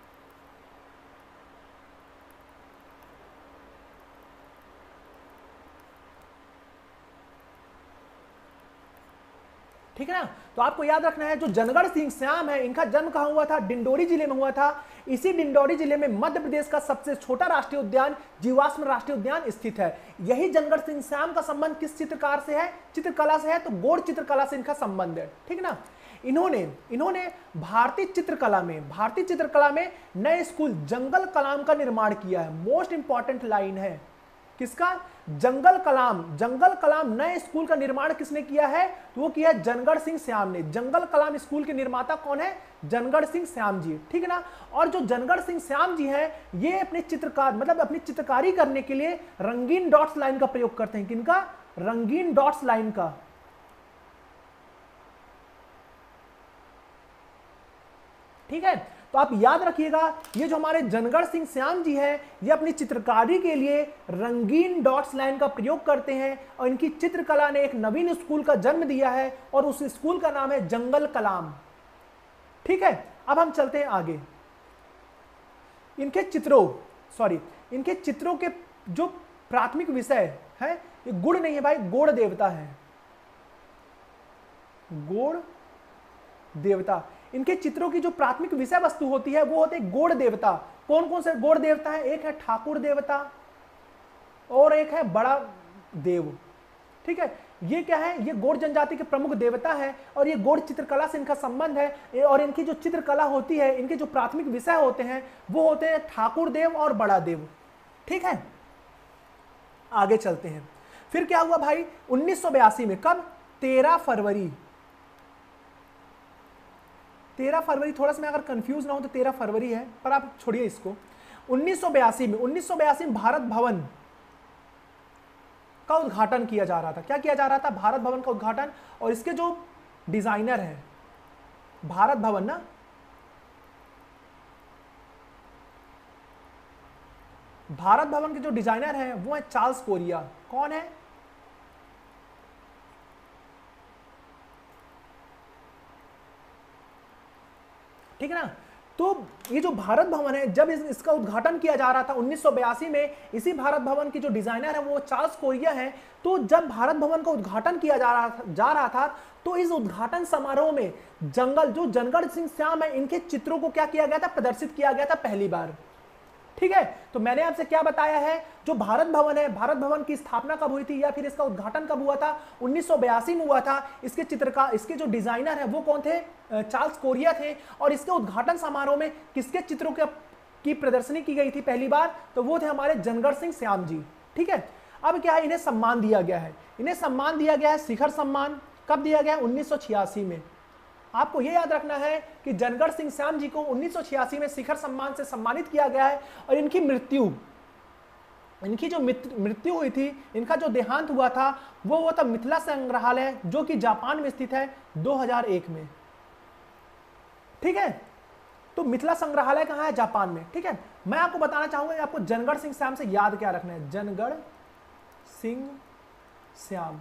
ठीक है ना। तो आपको याद रखना है, जो जनगढ़ सिंह श्याम है, इनका जन्म कहां हुआ था? डिंडोरी जिले में हुआ था। इसी डिंडोरी जिले में मध्य प्रदेश का सबसे छोटा राष्ट्रीय उद्यान जीवाश्म राष्ट्रीय उद्यान स्थित है। यही जनगढ़ सिंह श्याम का संबंध किस चित्रकार से है? चित्रकला से है। तो गौड़ चित्रकला से इनका संबंध है। ठीक है ना। इन्होंने इन्होंने भारतीय चित्रकला में भारतीय चित्रकला में नए स्कूल जंगल कलाम का निर्माण किया है। मोस्ट इंपॉर्टेंट लाइन है, किसका? जंगल कलाम। जंगल कलाम नए स्कूल का निर्माण किसने किया है? तो वो किया जनगढ़ सिंह श्याम ने। जंगल कलाम स्कूल के निर्माता कौन है? जनगढ़ सिंह श्याम जी। ठीक है ना। और जो जनगढ़ सिंह श्याम जी हैं, ये अपने चित्रकार मतलब अपनी चित्रकारी करने के लिए रंगीन डॉट्स लाइन का प्रयोग करते हैं। किनका? रंगीन डॉट्स लाइन का। ठीक है। तो आप याद रखिएगा, ये जो हमारे जनगढ़ सिंह श्याम जी हैं, ये अपनी चित्रकारी के लिए रंगीन डॉट्स लाइन का प्रयोग करते हैं। और इनकी चित्रकला ने एक नवीन स्कूल का जन्म दिया है, और उस स्कूल का नाम है जंगल कलाम। ठीक है। अब हम चलते हैं आगे। इनके चित्रों सॉरी इनके चित्रों के जो प्राथमिक विषय है, ये गुण नहीं है भाई, गौड़ देवता है। गौड़ देवता। इनके चित्रों की जो प्राथमिक विषय वस्तु होती है वो होते हैं गौड़ देवता। कौन कौन से गौड़ देवता है? एक है ठाकुर देवता और एक है बड़ा देव। ठीक है। ये क्या है? ये गौड़ जनजाति के प्रमुख देवता है, और ये गौड़ चित्रकला से इनका संबंध है। और इनकी जो चित्रकला होती है, इनके जो प्राथमिक विषय होते हैं वो होते हैं ठाकुर देव और बड़ा देव। ठीक है। आगे चलते हैं। फिर क्या हुआ भाई? उन्नीस सौ बयासी में, कब? तेरह फरवरी तेरह फरवरी, थोड़ा सा मैं अगर कंफ्यूज ना हो तो तेरह फरवरी है, पर आप छोड़िए इसको। उन्नीस सौ बयासी में उन्नीस सौ बयासी में भारत भवन का उद्घाटन किया जा रहा था। क्या किया जा रहा था? भारत भवन का उद्घाटन। और इसके जो डिजाइनर हैं, भारत भवन ना, भारत भवन के जो डिजाइनर हैं वो है चार्ल्स कोरिया। कौन है? ठीक है ना। तो ये जो भारत भवन है, जब इस, इसका उद्घाटन किया जा रहा था उन्नीस सौ बयासी में, इसी भारत भवन की जो डिजाइनर है वो चार्ल्स कोरिया है। तो जब भारत भवन का उद्घाटन किया जा रहा था जा रहा था तो इस उद्घाटन समारोह में जंगल जो जनगढ़ सिंह श्याम है, इनके चित्रों को क्या किया गया था? प्रदर्शित किया गया था पहली बार। ठीक है। तो मैंने आपसे क्या बताया है, जो भारत भवन है, भारत भवन की स्थापना कब हुई थी या फिर इसका उद्घाटन कब हुआ था? उन्नीस सौ बयासी में हुआ था। इसके चित्रकार, इसके जो डिजाइनर है वो कौन थे? चार्ल्स कोरिया थे। और इसके उद्घाटन समारोह में किसके चित्रों की प्रदर्शनी की गई थी पहली बार? तो वो थे हमारे जनगढ़ सिंह श्याम जी। ठीक है। अब क्या है, इन्हें सम्मान दिया गया है, इन्हें सम्मान दिया गया है शिखर सम्मान। कब दिया गया? उन्नीस सौ छियासी में। आपको यह याद रखना है कि जनगढ़ सिंह श्याम जी को उन्नीस सौ छियासी में शिखर सम्मान से सम्मानित किया गया है। और इनकी मृत्यु इनकी जो मृत्यु हुई थी, इनका जो देहांत हुआ था वो वो था मिथिला संग्रहालय, जो कि जापान में स्थित है, दो हज़ार एक में। ठीक है। तो मिथिला संग्रहालय कहाँ है? जापान में। ठीक है। मैं आपको बताना चाहूंगा आपको जनगढ़ सिंह श्याम से याद क्या रखना है। जनगढ़ सिंह श्याम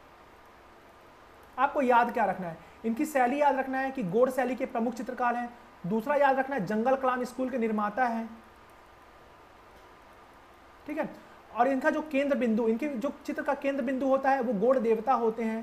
आपको याद क्या रखना है? इनकी शैली याद रखना है कि गौड़ शैली के प्रमुख चित्रकार हैं। दूसरा याद रखना है जंगल कलाम स्कूल के निर्माता हैं। ठीक है। और इनका जो केंद्र बिंदु, इनके जो चित्र का केंद्र बिंदु होता है वो गौड़ देवता होते हैं।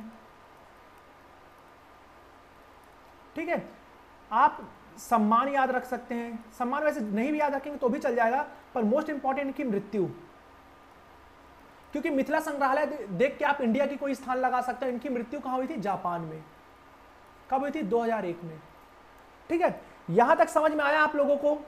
ठीक है। आप सम्मान याद रख सकते हैं, सम्मान वैसे नहीं भी याद रखेंगे तो भी चल जाएगा, पर मोस्ट इंपॉर्टेंट इनकी मृत्यु, क्योंकि मिथिला संग्रहालय देख के आप इंडिया की कोई स्थान लगा सकते हैं। इनकी मृत्यु कहां हुई थी? जापान में। कब हुई थी? दो हज़ार एक में। ठीक है। यहां तक समझ में आया आप लोगों को?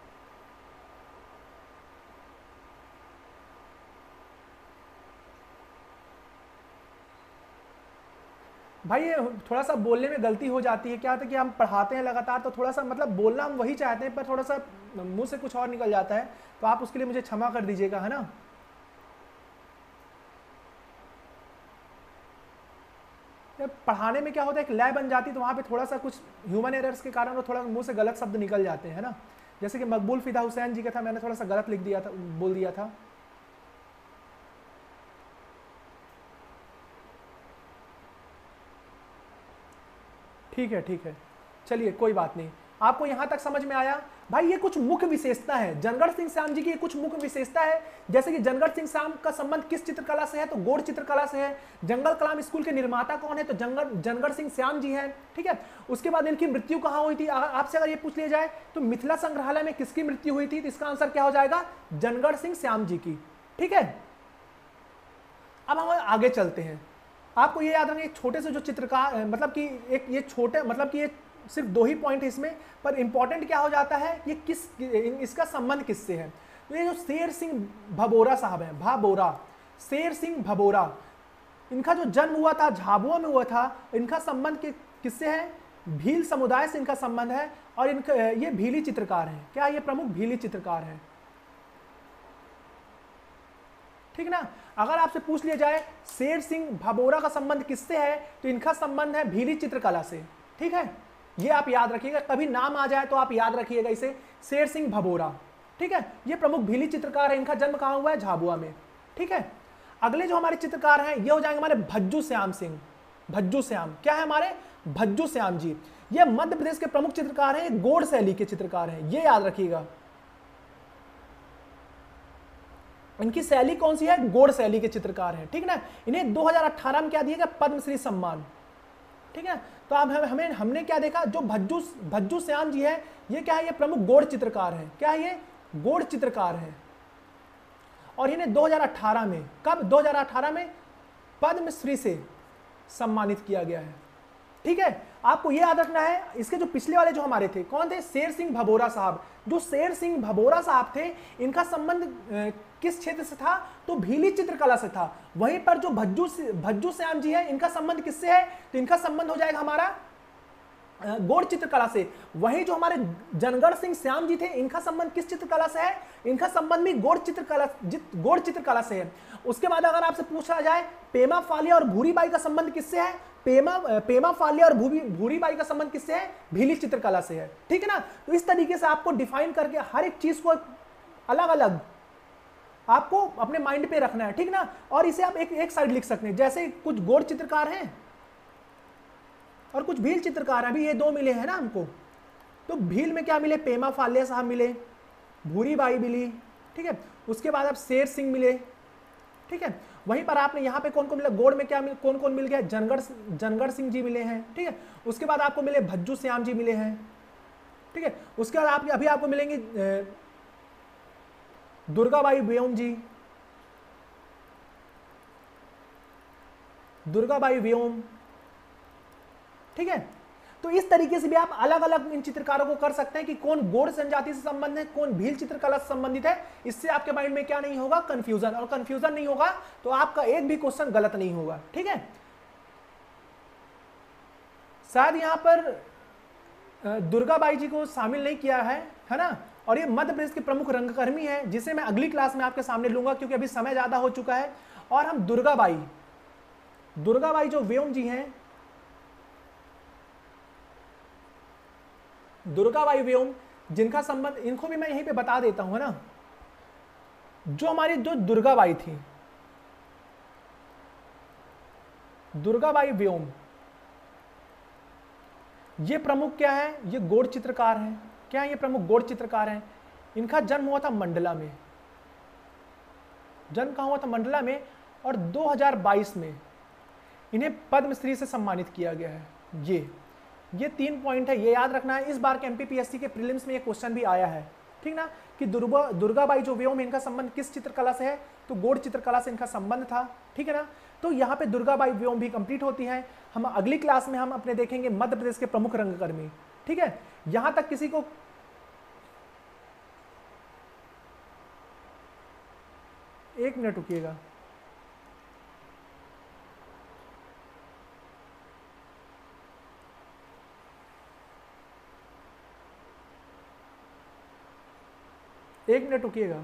भाई ये थोड़ा सा बोलने में गलती हो जाती है। क्या होता है कि हम पढ़ाते हैं लगातार, तो थोड़ा सा मतलब बोलना हम वही चाहते हैं पर थोड़ा सा मुंह से कुछ और निकल जाता है, तो आप उसके लिए मुझे क्षमा कर दीजिएगा, है ना। पढ़ाने में क्या होता है, एक लय बन जाती है, तो वहाँ पे थोड़ा सा कुछ ह्यूमन एरर्स के कारण वो थोड़ा मुंह से गलत शब्द निकल जाते हैं, है ना। जैसे कि मकबूल फिदा हुसैन जी का था, मैंने थोड़ा सा गलत लिख दिया था, बोल दिया था। ठीक है ठीक है, चलिए कोई बात नहीं। आपको यहां तक समझ में आया? भाई ये कुछ मुख्य विशेषता है जनगढ़ सिंह श्याम जी की, ये कुछ मुख्य विशेषता है। जैसे कि जनगढ़ सिंह श्याम का संबंध किस चित्रकला से है? तो गौड़ चित्रकला से है। जंगल कलाम स्कूल के निर्माता कौन है? तो जंगल जनगढ़ सिंह श्याम जी हैं। ठीक है। उसके बाद इनकी मृत्यु कहां हुई थी? आपसे अगर ये पूछ लिया जाए तो मिथिला संग्रहालय में किसकी मृत्यु हुई थी? तो इसका आंसर क्या हो जाएगा? जनगढ़ सिंह श्याम जी की। ठीक है। अब हम आगे चलते हैं। आपको ये याद रखना, छोटे से जो चित्रकार मतलब कि एक ये छोटे मतलब कि ये सिर्फ दो ही पॉइंट है इसमें, पर इंपॉर्टेंट क्या हो जाता है, ये किस इसका संबंध किससे है? तो ये जो शेर सिंह भबोरा साहब हैं, भाबोरा, शेर सिंह भबोरा, इनका जो जन्म हुआ था झाबुआ में हुआ था। इनका संबंध कि, किससे है? भील समुदाय से इनका संबंध है। और इनका ये भीली चित्रकार हैं। क्या ये प्रमुख भीली चित्रकार हैं? ठीक ना। अगर आपसे पूछ लिया जाए शेर सिंह भबोरा का संबंध किससे है, तो इनका संबंध है भीली चित्रकला से। ठीक है। ये आप याद रखिएगा, कभी नाम आ जाए तो आप याद रखिएगा इसे, शेर सिंह भबोरा। ठीक है। ये प्रमुख भीली चित्रकार है। इनका जन्म कहां हुआ है? झाबुआ में। ठीक है। अगले जो हमारे चित्रकार हैं ये हो जाएंगे हमारे भज्जू श्याम सिंह। भज्जू श्याम क्या है हमारे? भज्जू श्याम जी। ये मध्य प्रदेश के प्रमुख चित्रकार हैं, गौड़ शैली के चित्रकार हैं, ये याद रखिएगा। इनकी शैली कौन सी है? गौड़ शैली के चित्रकार हैं। ठीक ना। इन्हें दो हज़ार अठारह में क्या दिया गया? पद्मश्री सम्मान। ठीक है। तो अब हमें हमने क्या देखा, जो भज्जू भज्जू श्याम जी है ये क्या है? ये प्रमुख गौड़ चित्रकार हैं। क्या है ये? गौड़ चित्रकार हैं। और इन्हें दो हज़ार अठारह में, कब? दो हज़ार अठारह में पद्मश्री से सम्मानित किया गया है। ठीक है। आपको ये याद रखना है। इसके जो पिछले वाले जो हमारे थे, कौन थे? शेर सिंह भबोरा साहब। जो शेर सिंह भबोरा साहब थे, इनका संबंध किस क्षेत्र से था? तो भीली चित्रकला से था। वहीं पर जो भज्जू भज्जू श्याम जी है, इनका संबंध किससे है? तो इनका संबंध हो जाएगा हमारा गौड़ चित्रकला से। वही जो हमारे जनगण सिंह श्याम जी थे, इनका संबंध किस चित्रकला से है? इनका संबंध भी गौड़ चित्रकला गौड़ चित्रकला से है। उसके बाद अगर आपसे पूछा जाए पेमा फालिया और भूरीबाई का संबंध किससे है? पेमा पेमा फालिया और भूरी भूरीबाई का संबंध किससे है? भीली चित्रकला से है। ठीक है ना? तो इस तरीके से आपको डिफाइन करके हर एक चीज को अलग अलग आपको अपने माइंड पे रखना है। ठीक ना? और इसे आप एक एक साइड लिख सकते हैं, जैसे कुछ गौड़ चित्रकार हैं और कुछ भील चित्रकार हैं। अभी ये दो मिले हैं ना हमको, तो भील में क्या मिले? पेमा फालिया साहब मिले, भूरीबाई मिली। ठीक है, उसके बाद आप शेर सिंह मिले। ठीक है, वहीं पर आपने यहाँ पे कौन कौन मिला? गौड़ में क्या मिल, कौन कौन मिल गया? जनगढ़ जनगढ़ सिंह जी मिले हैं। ठीक है, उसके बाद आपको मिले भज्जू श्याम जी मिले हैं। ठीक है, उसके बाद आप अभी आपको मिलेंगे दुर्गाबाई व्योम जी, दुर्गाबाई व्योम। ठीक है, तो इस तरीके से भी आप अलग अलग इन चित्रकारों को कर सकते हैं कि कौन गौड़ जनजाति से संबंधित है, कौन भील चित्रकला से संबंधित है। इससे आपके माइंड में क्या नहीं होगा? कंफ्यूजन। और कंफ्यूजन नहीं होगा तो आपका एक भी क्वेश्चन गलत नहीं होगा। ठीक है, शायद यहां पर दुर्गाबाई जी को शामिल नहीं किया है, है ना? और ये मध्य प्रदेश के प्रमुख रंगकर्मी है, जिसे मैं अगली क्लास में आपके सामने लूंगा क्योंकि अभी समय ज्यादा हो चुका है। और हम दुर्गाबाई दुर्गाबाई जो व्योम जी हैं, दुर्गाबाई व्योम, जिनका संबंध, इनको भी मैं यहीं पे बता देता हूं, है ना? जो हमारी जो दुर्गाबाई थी, दुर्गाबाई व्योम, ये प्रमुख क्या है? ये गौड़ चित्रकार हैं। क्या है? ये प्रमुख गौड़ चित्रकार हैं। इनका जन्म हुआ था मंडला में। जन्म कहाँ हुआ था? मंडला में। और दो हज़ार बाईस में इन्हें पद्मश्री से सम्मानित किया गया है। ये ये तीन पॉइंट है, ये याद रखना है। इस बार के एमपीपीएससी के प्रीलिम्स में ये क्वेश्चन भी आया है। ठीक ना? कि दुर्गा दुर्गाबाई जो व्योम, इनका संबंध किस चित्रकला से है? तो गौड़ चित्रकला से इनका संबंध था। ठीक है ना? तो यहाँ पे दुर्गाबाई व्योम भी कंप्लीट होती है। हम अगली क्लास में हम अपने देखेंगे मध्य प्रदेश के प्रमुख रंगकर्मी। ठीक है, यहां तक किसी को एक मिनट रुकिएगा। एक मिनट रुकिएगा।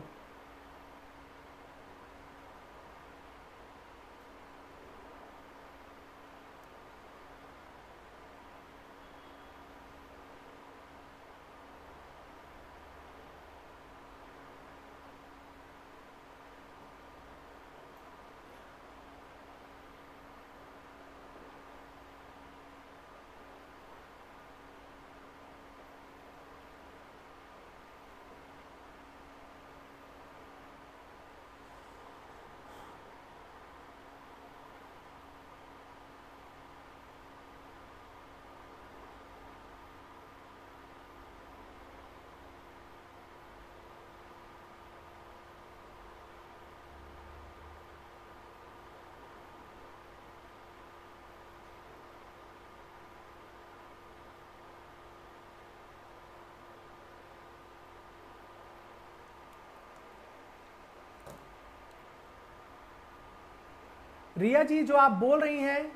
रिया जी, जो आप बोल रही हैं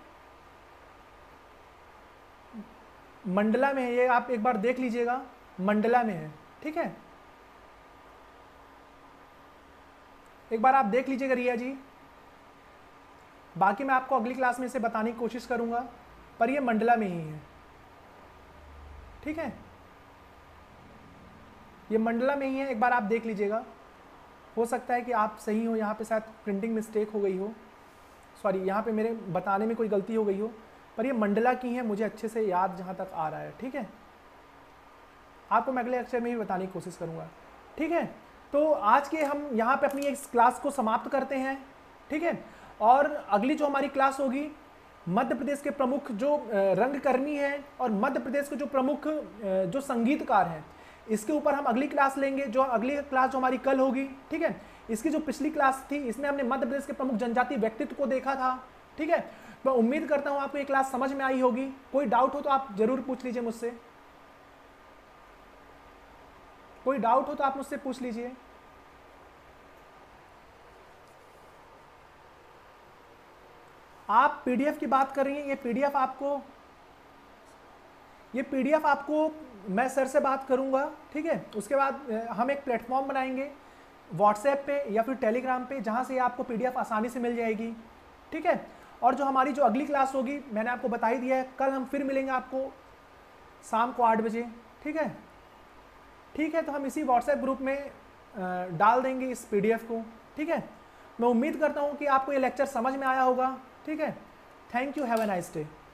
मंडला में है, ये आप एक बार देख लीजिएगा, मंडला में है। ठीक है, एक बार आप देख लीजिएगा रिया जी। बाकी मैं आपको अगली क्लास में इसे बताने की कोशिश करूंगा, पर ये मंडला में ही है। ठीक है, ये मंडला में ही है, एक बार आप देख लीजिएगा। हो सकता है कि आप सही हो, यहाँ पे शायद प्रिंटिंग मिस्टेक हो गई हो, सॉरी यहाँ पे मेरे बताने में कोई गलती हो गई हो, पर ये मंडला की है, मुझे अच्छे से याद जहाँ तक आ रहा है। ठीक है, आपको मैं अगले अक्षर में ही बताने की कोशिश करूँगा। ठीक है, तो आज के हम यहाँ पे अपनी इस क्लास को समाप्त करते हैं। ठीक है, और अगली जो हमारी क्लास होगी, मध्य प्रदेश के प्रमुख जो रंगकर्मी हैं और मध्य प्रदेश के जो प्रमुख जो संगीतकार हैं, इसके ऊपर हम अगली क्लास लेंगे। जो अगली क्लास जो हमारी कल होगी, ठीक है, इसकी जो पिछली क्लास थी, इसमें हमने मध्य प्रदेश के प्रमुख जनजातीय व्यक्तित्व को देखा था। ठीक है, मैं उम्मीद करता हूं आपको ये क्लास समझ में आई होगी। कोई डाउट हो तो आप जरूर पूछ लीजिए मुझसे, कोई डाउट हो तो आप मुझसे पूछ लीजिए। आप पीडीएफ की बात कर रही हैं, ये पीडीएफ आपको ये पीडीएफ आपको मैं सर से बात करूंगा, ठीक है। उसके बाद हम एक प्लेटफॉर्म बनाएंगे व्हाट्सएप पे या फिर टेलीग्राम पे, जहाँ से आपको पीडीएफ आसानी से मिल जाएगी, ठीक है। और जो हमारी जो अगली क्लास होगी मैंने आपको बता ही दिया है, कल हम फिर मिलेंगे आपको शाम को आठ बजे, ठीक है। ठीक है, तो हम इसी व्हाट्सएप ग्रुप में डाल देंगे इस पीडीएफ को, ठीक है। मैं उम्मीद करता हूँ कि आपको ये लेक्चर समझ में आया होगा, ठीक है। Thank you, have a nice day.